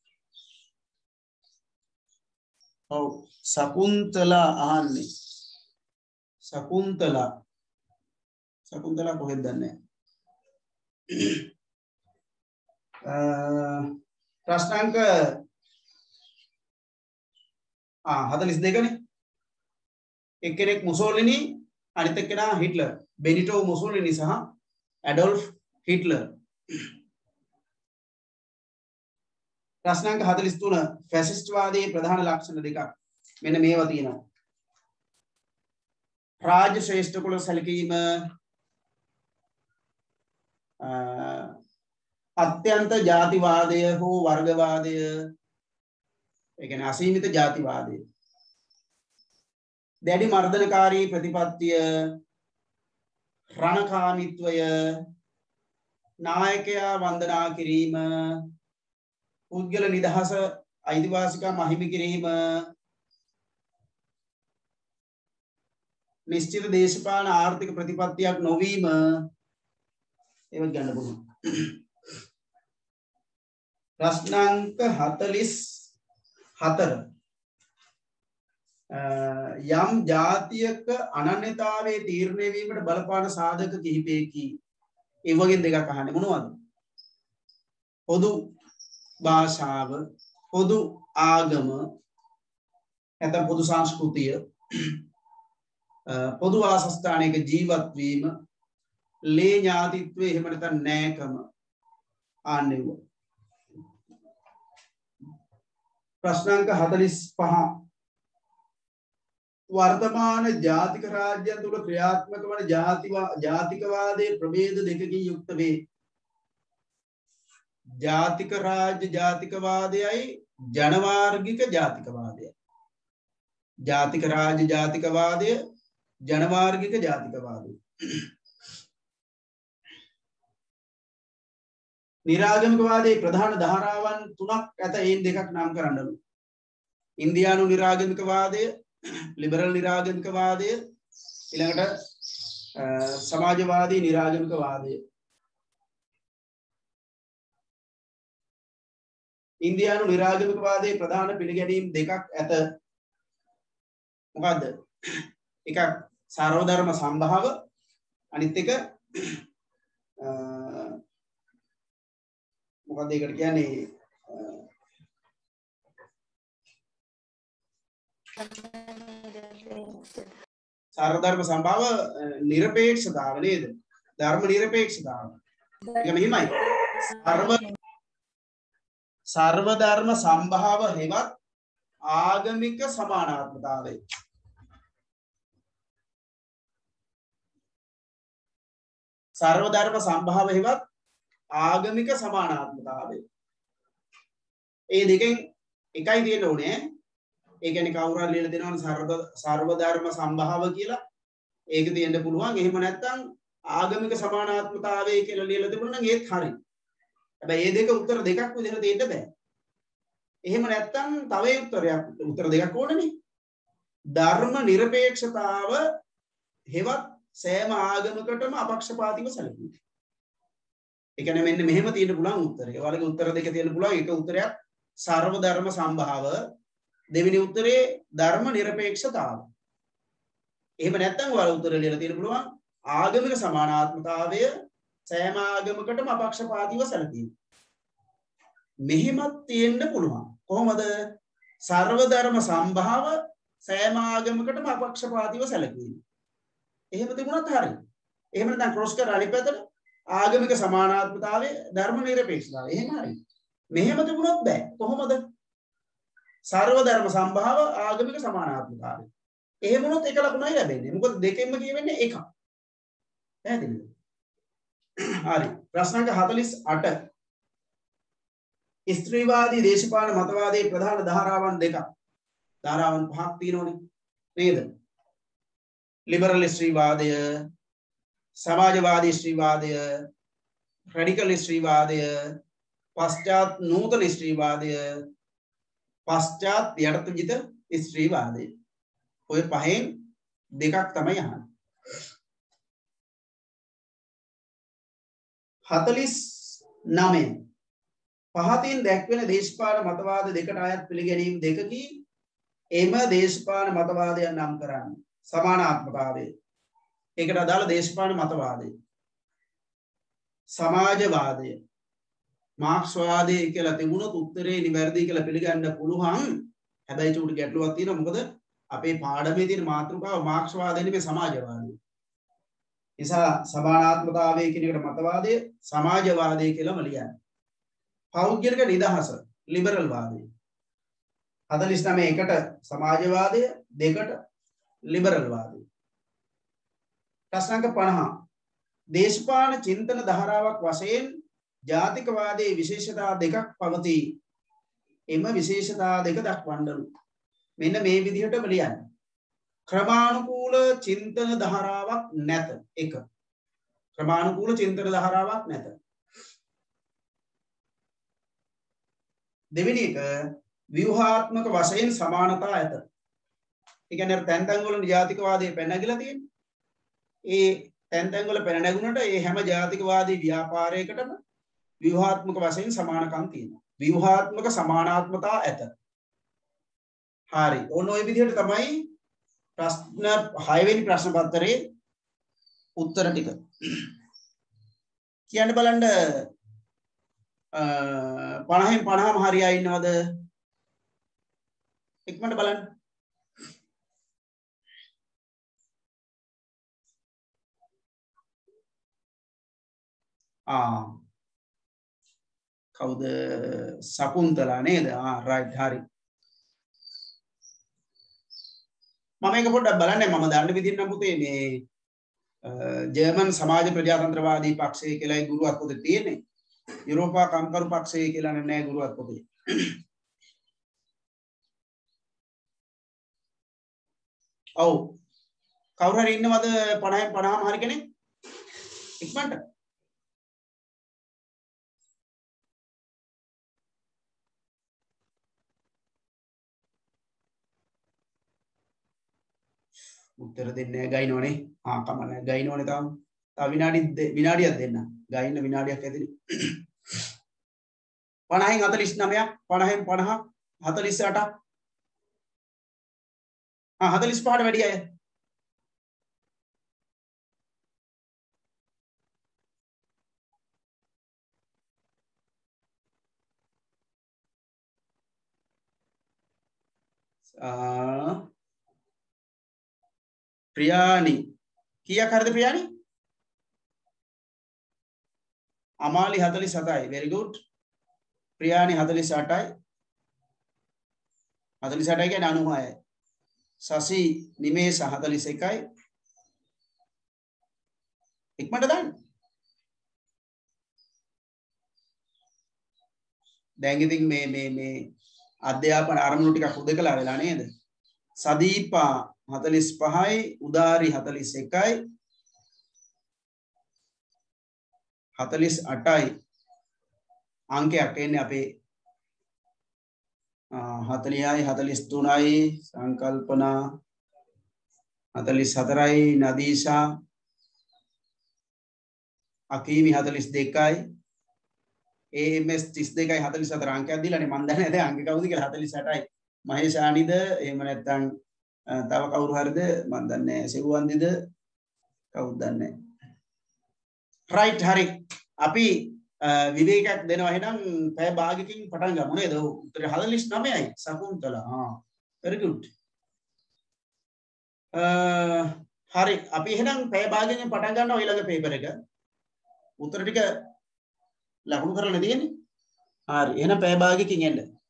ඔව් සකුන්තලා අහන්නේ. සකුන්තලා කොහෙද දන්නේ? ප්‍රශ්නාංක 42 නේ. එක්කෙනෙක් මුසෝලිනි අනිත් එක්කෙනා හිට්ලර්. බෙනිටෝ මුසෝලිනි සහ ඇඩොල්ෆ් හිට්ලර්. ප්‍රශ්නාංක 43 ෆැසිස්ට් වාදයේ ප්‍රධාන ලක්ෂණ දෙකක්. මෙන්න මේවා තියෙනවා. රාජ්‍ය ශ්‍රේෂ්ඨ කුල සැලකීම අත්‍යන්ත ජාතිවාදය හෝ වර්ගවාදය ඒ කියන්නේ අසීමිත ජාතිවාදය දැඩි මර්ධනකාරී ප්‍රතිපත්තිය රණකාමීත්වය නායකයා වන්දනා කිරීම පුද්ගල නිදහස අයිතිවාසිකම් අහිමි කිරීම නිශ්චිත දේශපාලන ආර්ථික ප්‍රතිපත්තියක් නොවීම ඒවත් ගන්න පුළුවන්. ප්‍රශ්නාංක 44 යම් ජාතියක අනන්‍යතාවයේ තීරණය වීමට බලපාන සාධක කිහිපයකි. ඒ වගේ දෙකක් අහන්නේ මොනවද? පොදු භාෂාව, පොදු ආගම, නැත්නම් පොදු සංස්කෘතිය, පොදු වාසස්ථානයක ජීවත් වීම, ලේ ඥාතිත්වය එහෙම නැත්නම් නෑකම ආන්නේව. ප්‍රශ්නාංක 45 වර්තමාන ජාතික රාජ්‍යයන් තුළ ක්‍රියාත්මක වන ජාතිකවාදයේ ප්‍රභේද දෙකකින් යුක්ත වේ. ජාතික රාජ්‍ය ජාතිකවාදයයි ජනවාර්ගික ජාතිකවාදයයි. ජාතික රාජ්‍ය ජාතිකවාදය ජනවාර්ගික ජාතිකවාදය. නිරාගමිකවාදයේ ප්‍රධාන ධාරාවන් තුනක් ඇත. ඒන් දෙකක් නම් කරන්නලු. ඉන්දියානු නිරාගමිකවාදය, ලිබරල් නිරාගමිකවාදය, ඊළඟට සමාජවාදී නිරාගමිකවාදය. ඉන්දියානු නිරාගමිකවාදයේ ප්‍රධාන පිළිගැනීම් දෙකක් ඇත. මොකද්ද? එකක් සර්වධර්ම සම්භාව, අනිත් එක මොකක්ද ඒකට කියන්නේ सर्वधर्म संभाव निरपेक्षතාව නේද? ධර්ම නිරපේක්ෂතාව. ඒක මෙහිමයි. सर्वधर्म संभाव हेවත් ආගමික සමානාත්මතාවය. सर्वधर्म संभाव हेවත් ආගමික සමානාත්මතාවය. ඒ දෙකෙන් එකයි තියෙන්න ඕනේ. ඒ කියන්නේ කවුරු හරි ලියලා දෙනවනේ सर्वधर्म संभाव කියලා. ඒක තියෙන්න පුළුවන්. එහෙම නැත්නම් ආගමික සමානාත්මතාවය කියලා ලියලා තිබුණා නම් ඒත් හරි. හැබැයි මේ දෙක උත්තර දෙකක් විදිහට දෙන්න බෑ. එහෙම නැත්නම් තව උත්තර දෙකක් ඕනනේ. ධර්ම නිරපේක්ෂතාව හෙවත් සෑම ආගමකටම අපක්ෂපාතීව සැලකීම. ඒ කියන්නේ මෙන්න මෙහෙම තියෙන්න පුළුවන් උත්තරය. ඔයාලගේ උත්තර දෙක තියෙන්න පුළුවන්. එක උත්තරයක් सर्व धर्म संभाव, දෙවෙනි උත්තරේ ධර්ම නිරපේක්ෂතාව. එහෙම නැත්නම් ඔයාලා උත්තර ලියලා තියෙන්න පුළුවන් ආගමික සමානාත්මතාවය සෑම ආගමකටම අපක්ෂපාතීව සැලකීම. මෙහෙමත් තියෙන්න පුළුවන්. කොහොමද? सर्व धर्म संभाव සෑම ආගමකටම අපක්ෂපාතීව සැලකීම. එහෙම තිබුණත් හරි. එහෙම නැත්නම් ක්‍රොස් කරලා අනිත් පැත්තට ආගමික සමානාත්මතාවය ධර්ම නිරපේක්ෂතාවය. එහෙම හරි. මෙහෙම තිබුණොත් බෑ. කොහොමද? सर्व धर्म संभाव ආගමික සමානාත්මතාවය. එහෙම වුණොත් එක ලකුණයි ලැබෙන්නේ. මොකද දෙකෙන්ම කියවෙන්නේ එකක්. පැහැදිලිද? හරි. ප්‍රශ්න අංක 48. ස්ත්‍රීවාදී දේශපාලන මතවාදයේ ප්‍රධාන ධාරාවන් දෙකක්. ධාරාවන් පහක් තියෙනවනේ. නේද? ලිබරල් ස්ත්‍රීවාදය, සමාජවාදී ස්ත්‍රීවාදය, රැඩිකල් ස්ත්‍රීවාදය, පශ්චාත් නූතන ස්ත්‍රීවාදය, පශ්චාත් යටතජිත ස්ත්‍රීවාදය. ඔය පහෙන් දෙකක් තමයි අහන්නේ. 49 පහතින් දැක්වෙන දේශපාලන මතවාද දෙකට අයත් පිළිගැනීම් දෙකකි. එම දේශපාලන මතවාදයන් නම් කරන්නේ සමානාත්මතාවය. ඒකට අදාළ දේශපාලන මතවාදය. සමාජවාදය, මාක්ස්වාදය කියලා තිබුණොත් උත්තරේ නිවැරදි කියලා පිළිගන්න පුළුවන්. හැබැයි චූටි ගැටලුවක් තියෙනවා. මොකද අපේ පාඩමේ තියෙන මාතෘකාව මාක්ස්වාදය නෙමෙයි සමාජවාදය. නිසා සමානාත්මතාවය කියන එකට මතවාදය සමාජවාදය කියලාම ලියන්නේ. පෞද්ගලික නිදහස ලිබරල් වාදය. 49 එකට සමාජවාදය, දෙකට ලිබරල් වාදය. ප්‍රශ්න අංක 50. දේශපාලන චින්තන ධාරාවක් වශයෙන් ජාතිකවාදයේ විශේෂතා දෙකක් පවතී. එම විශේෂතා දෙක දක්වන්නලු. මෙන්න මේ විදිහටම ලියන්න. ක්‍රමානුකූල චින්තන ධාරාවක් නැත. 1. ක්‍රමානුකූල චින්තන ධාරාවක් නැත. දෙවෙනි එක ව්‍යුහාත්මක වශයෙන් සමානතා ඇත. ඒ කියන්නේ තැන් තැන් වල ජාතිකවාදයේ පැන නැගිලා තියෙන්නේ. ඒ තැන් තැන් වල පැන නැගුණට ඒ හැම ජාතිකවාදී ව්‍යාපාරයකටම ව්‍යුහාත්මක වශයෙන් සමානකම් තියෙනවා. ව්‍යුහාත්මක සමානාත්මතා ඇත. හරි. ඔන්න ඔය විදිහට තමයි ප්‍රශ්න 6 වෙනි ප්‍රශ්න පත්‍රයේ උත්තර ටික. කියන්න බලන්න 50න් 50ම හරියයි ඉන්නවද? ඉක්මනට බලන්න. කවුද? සකුන්තලා නේද? රයිට් හරි. මම මේක පොඩ්ඩක් බලන්නේ. මම දන්න විදිහට නම් පුතේ මේ ජර්මන් සමාජ ප්‍රජාතන්ත්‍රවාදී පක්ෂය කියලායි ගුරුවත් පොතේ තියෙන්නේ. යුරෝපා කම්කරු පක්ෂය කියලා නෑ ගුරුවත් පොතේ. ඔව්. කවුරු හරි ඉන්නවද 50න් 50ම හරි කෙනෙක්? ඉක්මනට. උත්තර දෙන්නේ ගයිනෝනේ. කමන්නේ ගයිනෝනේ තාම. තව විනාඩියක් දෙන්න. ගයින්න විනාඩියක් ඇතිනේ. 50න් 49ක් 50න් 50 48ක් 45ට වැඩි අය. ප්‍රියානි කීයක් හරිද ප්‍රියානි? අමාලි 47යි. very good. ප්‍රියානි 48යි. 48යි කියන්නේ 96යි. සසි නිමේෂ 41යි. ඉක්මනට දාන්න. දැන් ඉතින් මේ අධ්‍යාපන අරමුණු ටිකක් උදකලා වෙලා නේද? සදීපා 45යි, උදාරි 41යි, 48යි අංකයක් එන්නේ අපේ 40යි 43යි සංකල්පනා 44යි නදීෂා අකීමි 42යි AMS 32යි 44 අංකයක් දීලානේ මන් දන්නේ නැහැ අංක කවුද කියලා 48යි මහේෂානිද එහෙම නැත්නම් තව කවුරු හරිද මන් දන්නේ නැහැ සෙව්වන්දිද කවුද දන්නේ right හරි අපි විවේකයක් දෙනවා එහෙනම් පැය භාගයකින් පටන් ගමු නේද උත්තරේ 49යි සකුන්තලා very good හරි අපි එහෙනම් පැය භාගයකින් පටන් ගන්නවා ඊළඟ පේපර් එක උත්තර ටික ලකුණු කරලා තියෙන්නේ හරි එහෙනම් පැය භාගයකින් එන්න